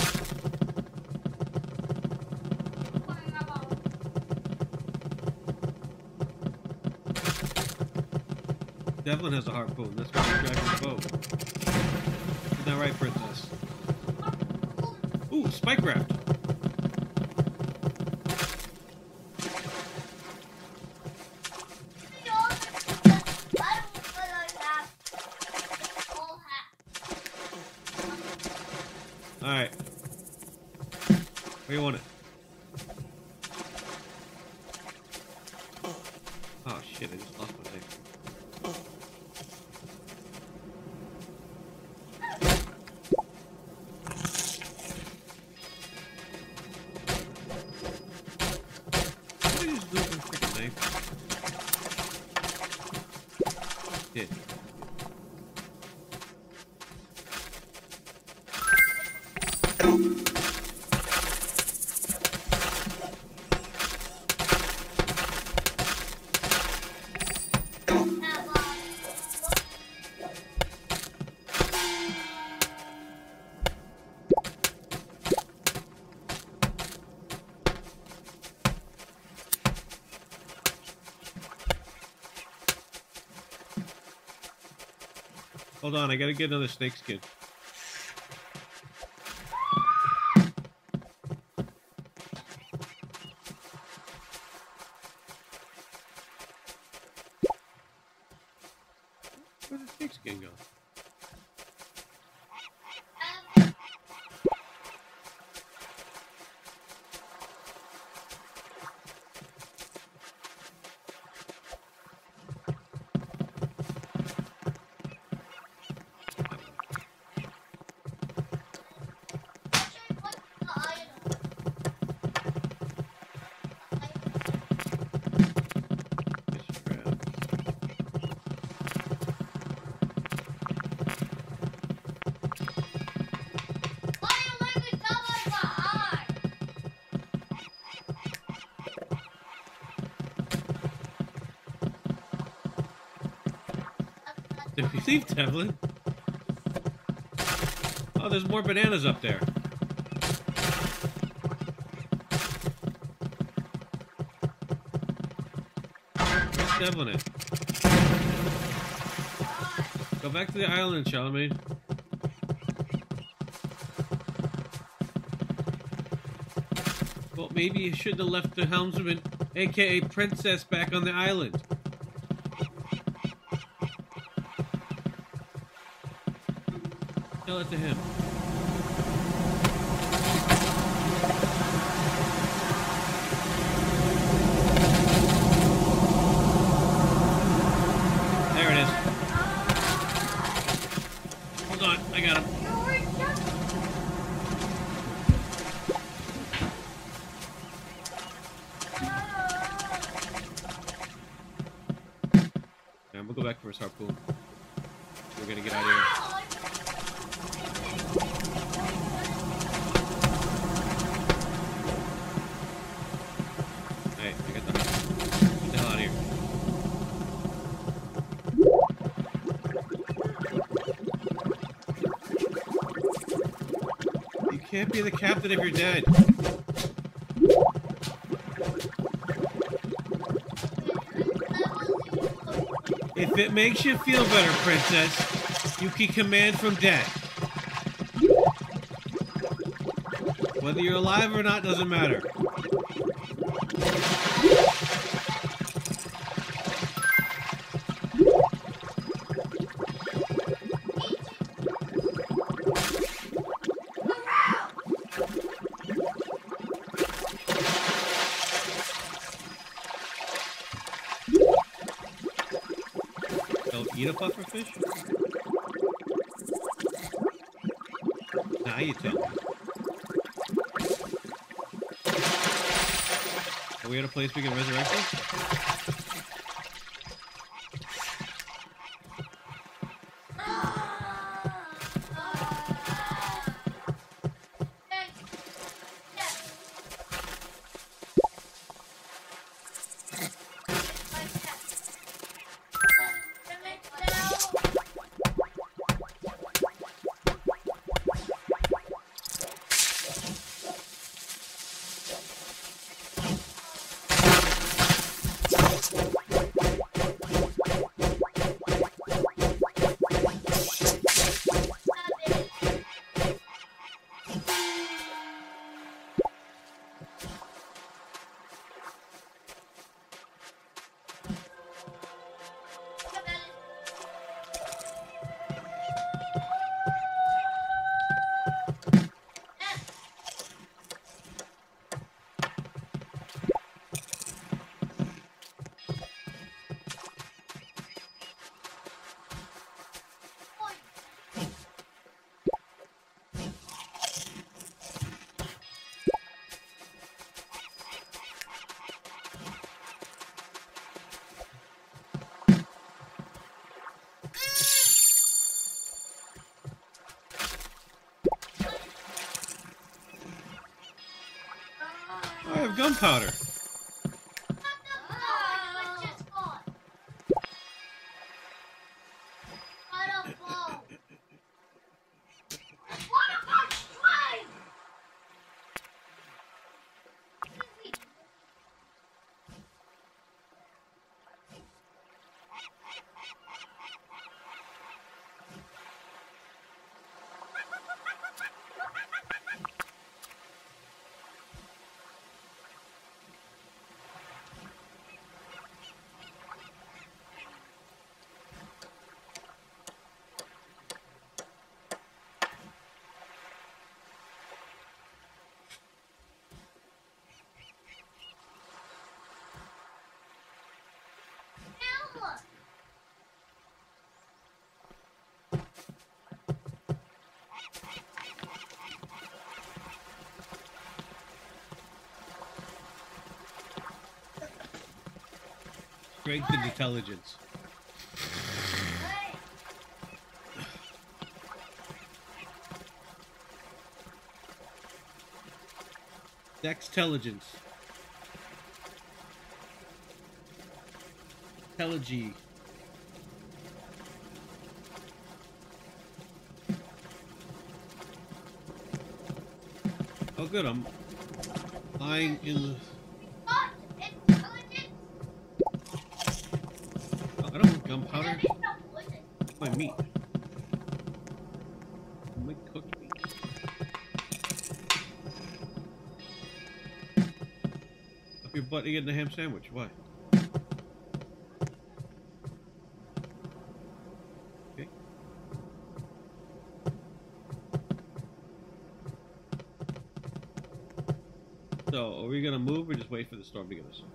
Devlin has a harpoon. That's why he's driving the boat. Isn't that right, Princess? Ooh, spike raft. Alright. Where you want it? Oh shit, I just lost my knife. Why did I just lose my freaking knife? Did. Hold on, I gotta get another snake skin. Where'd the snake skin go? Did we leave Devlin? Oh, there's more bananas up there. Where's Devlin at? Go back to the island, Charlemagne. Well, maybe you shouldn't have left the helmsman, aka Princess, back on the island. Tell it to him. There it is. Hold on, I got him. Yeah, we'll go back for his harpoon. We're gonna get out of here. Hey, I got the, get the hell out of here. You can't be the captain if you're dead. If it makes you feel better, Princess, you can command from death. Whether you're alive or not doesn't matter. Eat a pufferfish? Now you tell me. Are we at a place we can resurrect it? gunpowder. Strength and intelligence. Dextelligence. Intelligy. Oh good, I'm lying in the... Oh, I don't want gunpowder. My meat. My cooked meat. Up your butt to get in a ham sandwich. Why? Okay. So, are we gonna move or just wait for the storm to get us?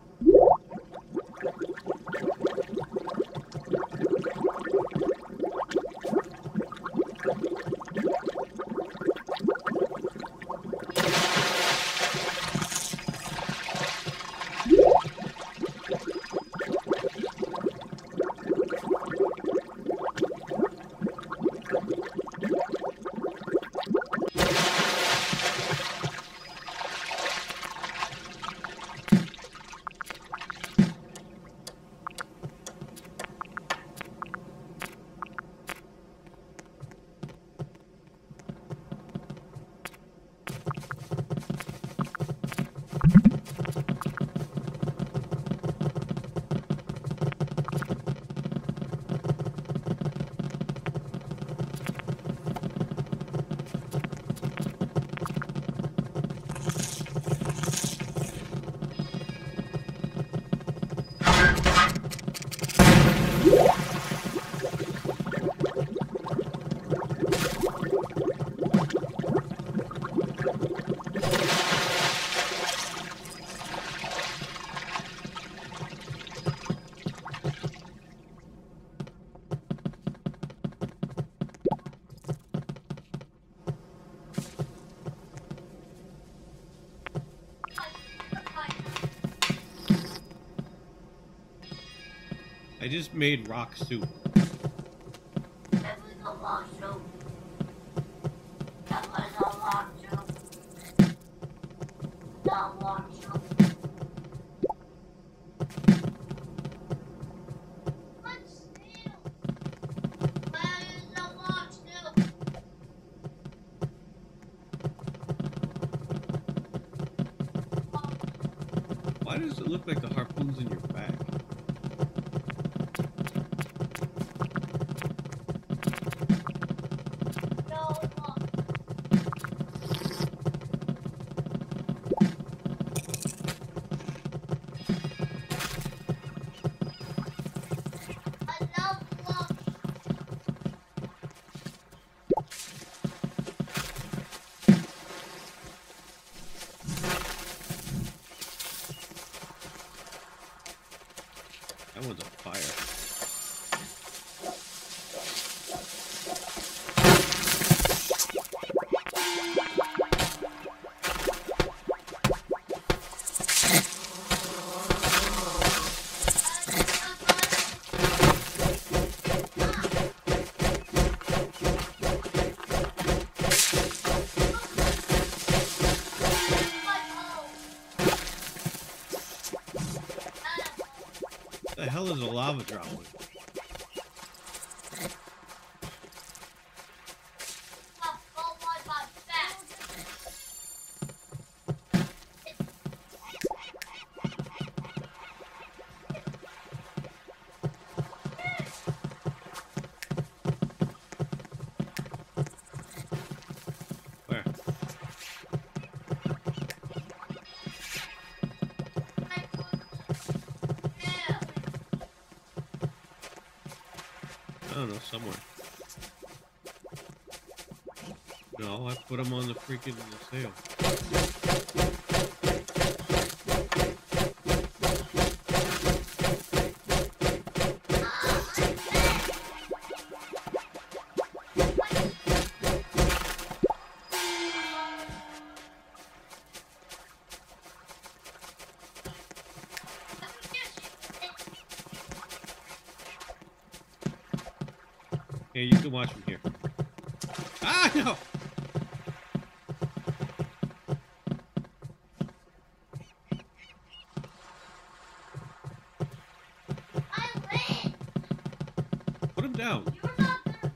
I just made rock soup. That was a rock soup. That was a rock soup. Not rock soup. What's still? Where is the rock soup? Why does it look like the harpoon's in your bag? That one's on fire. The hell is a lava droplet? Oh, oh my God, fast. Where? Yeah. I don't know, somewhere. No, I put them on the freaking sail. Hey, you can watch from here. Ah, no! I win. Put him down. You're not there.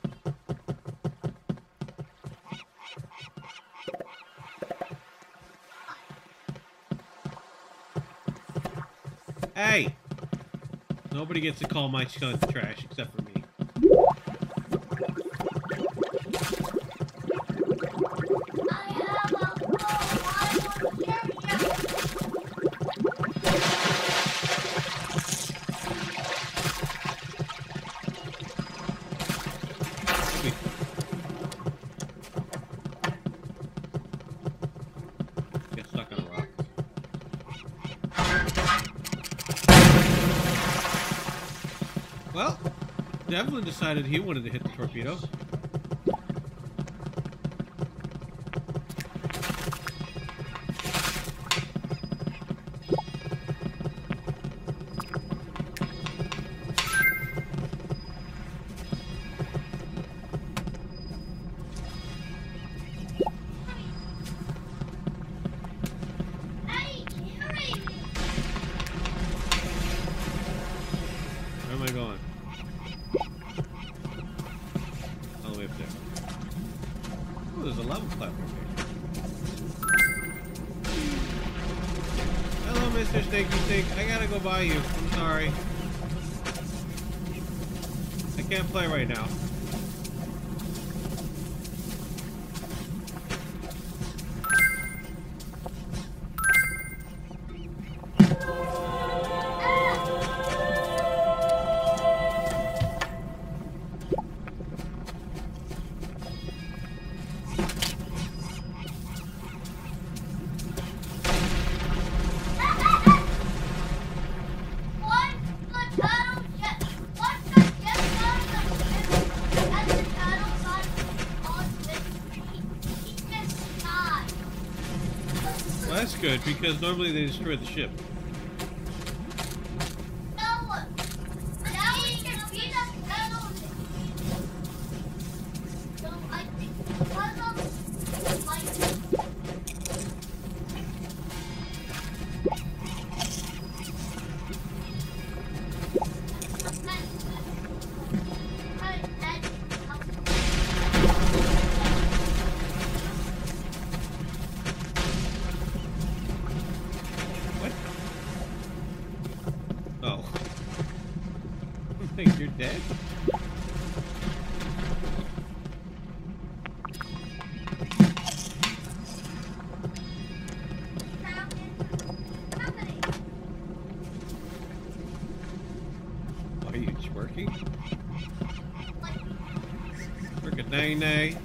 Hey! Nobody gets to call my son trash except for me. I have a phone. I want to hear you. Wait. Get stuck on a rock. Well, Devlin decided he wanted to hit the torpedo. Hey, Jerry. Where am I going? All the way up there. Oh, there's a lava platform here. Hello, Mister Stinky Stink. I gotta go by you. I'm sorry. I can't play right now. Once the turtle get, once the get out of the ship, and the turtle got on this tree, he just died. Well, that's good because normally they destroy the ship. No, now we can see the turtle. So I think one of like. What? Oh. I think you're dead. Are you twerking? Frickin' nay nay.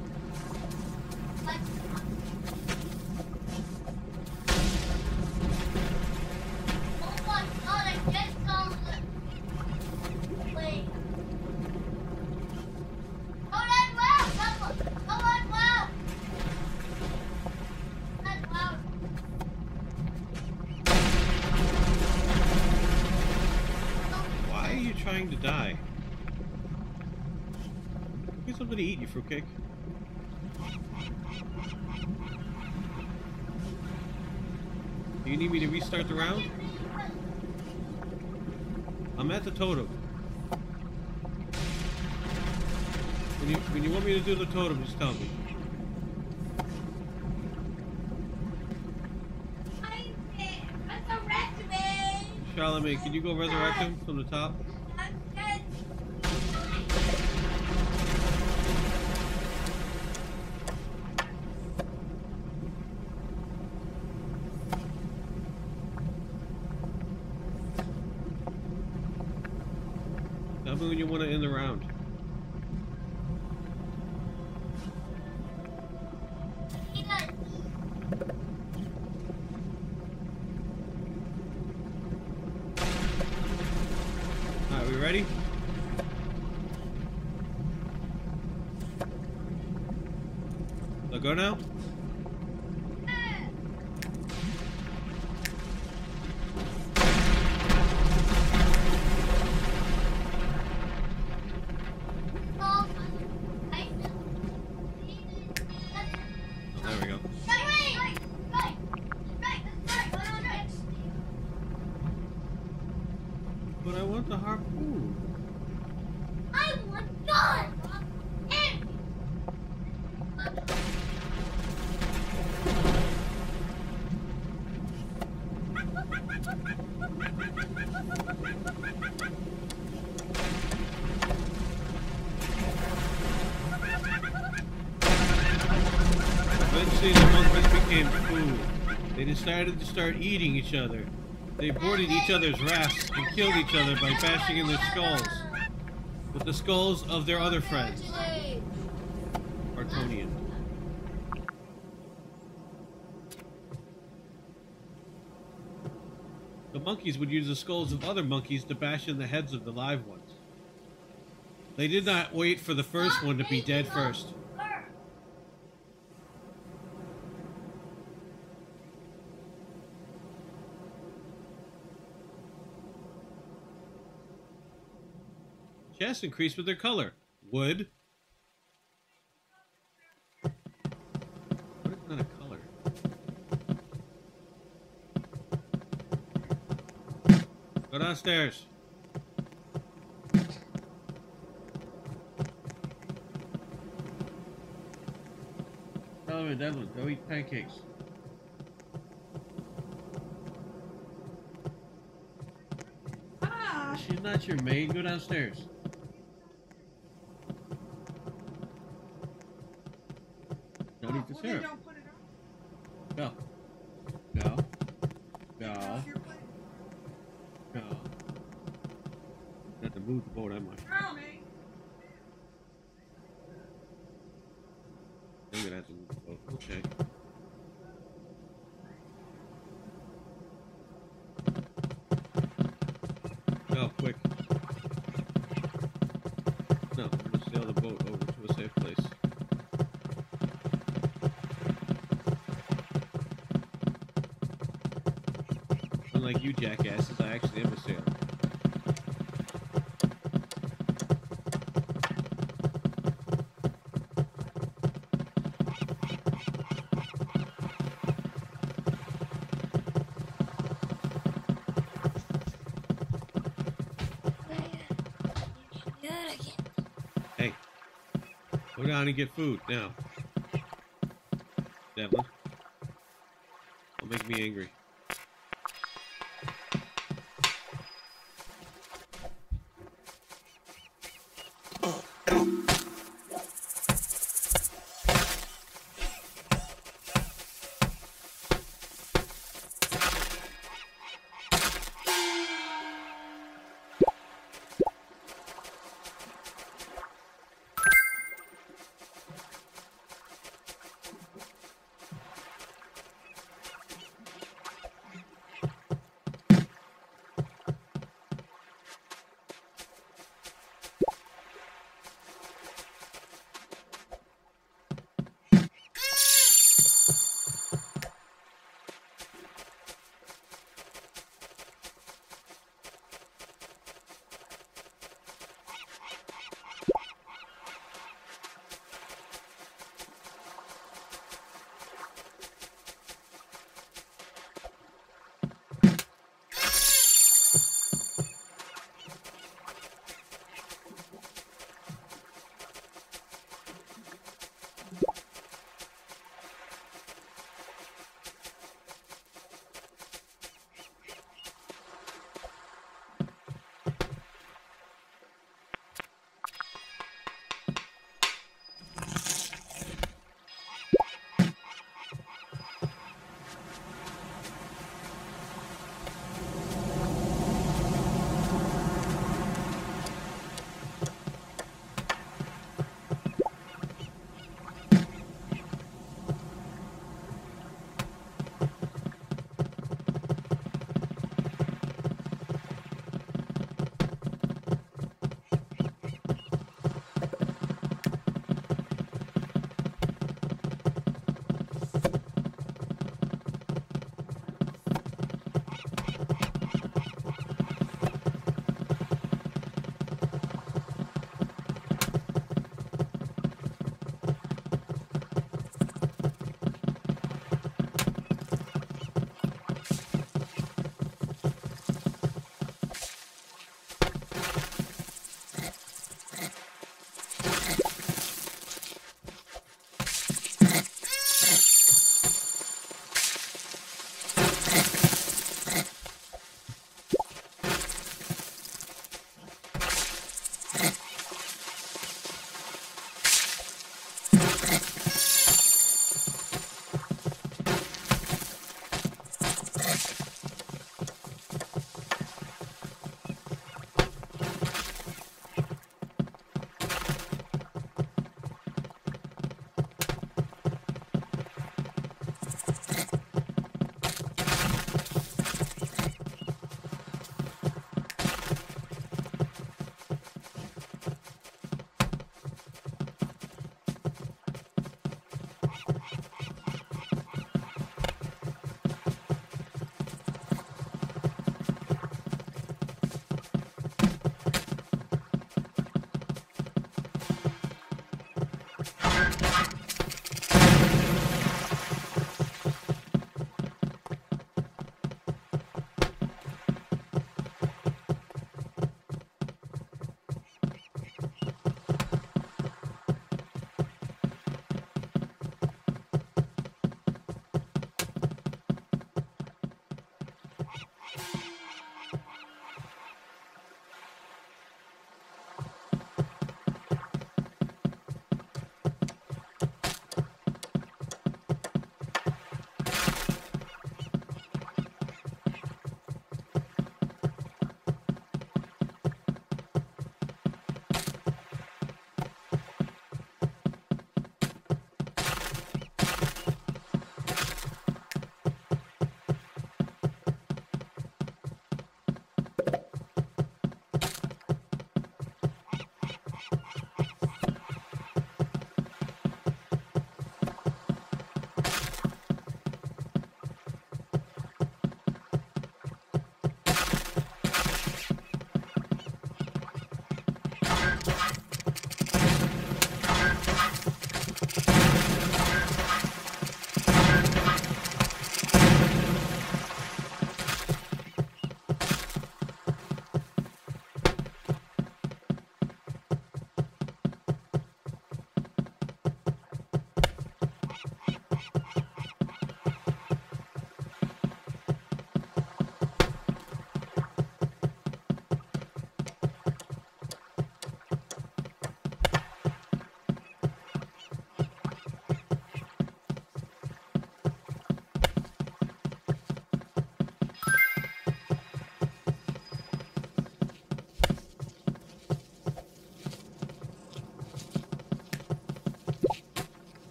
Why are you trying to die? Get something to eat, you fruitcake. Do you need me to restart the round? I'm at the totem. When you when you want me to do the totem, just tell me. I'm dead. Resurrect me. Charlemagne, can you go resurrect him from the top? I'm dead. Tell me when you want to end the round. Alright, we ready? So go now? There we go. But I want the harpoon. I want God. And Eventually the monkeys became food. They decided to start eating each other. They boarded each other's rafts and killed each other by bashing in their skulls with the skulls of their other friends. Artonian. The monkeys would use the skulls of other monkeys to bash in the heads of the live ones. They did not wait for the first one to be dead first. Chests increase with their color. Wood. What is not a color? Go downstairs. Tell him, Devlin, go eat pancakes. Ah, she's not your maid. Go downstairs. Don't eat the Well, syrup. then don't put it on. Go. Go. Go. Off your plate. Go. Not to move the boat, am I? Drown me. I'm gonna have to move the boat. Okay. Go, quick. No, I'm gonna sail the boat over to a safe place. Unlike you jackasses, I actually am a sailor. Hey, go down and get food now. Devlin, don't make me angry.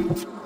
Bye.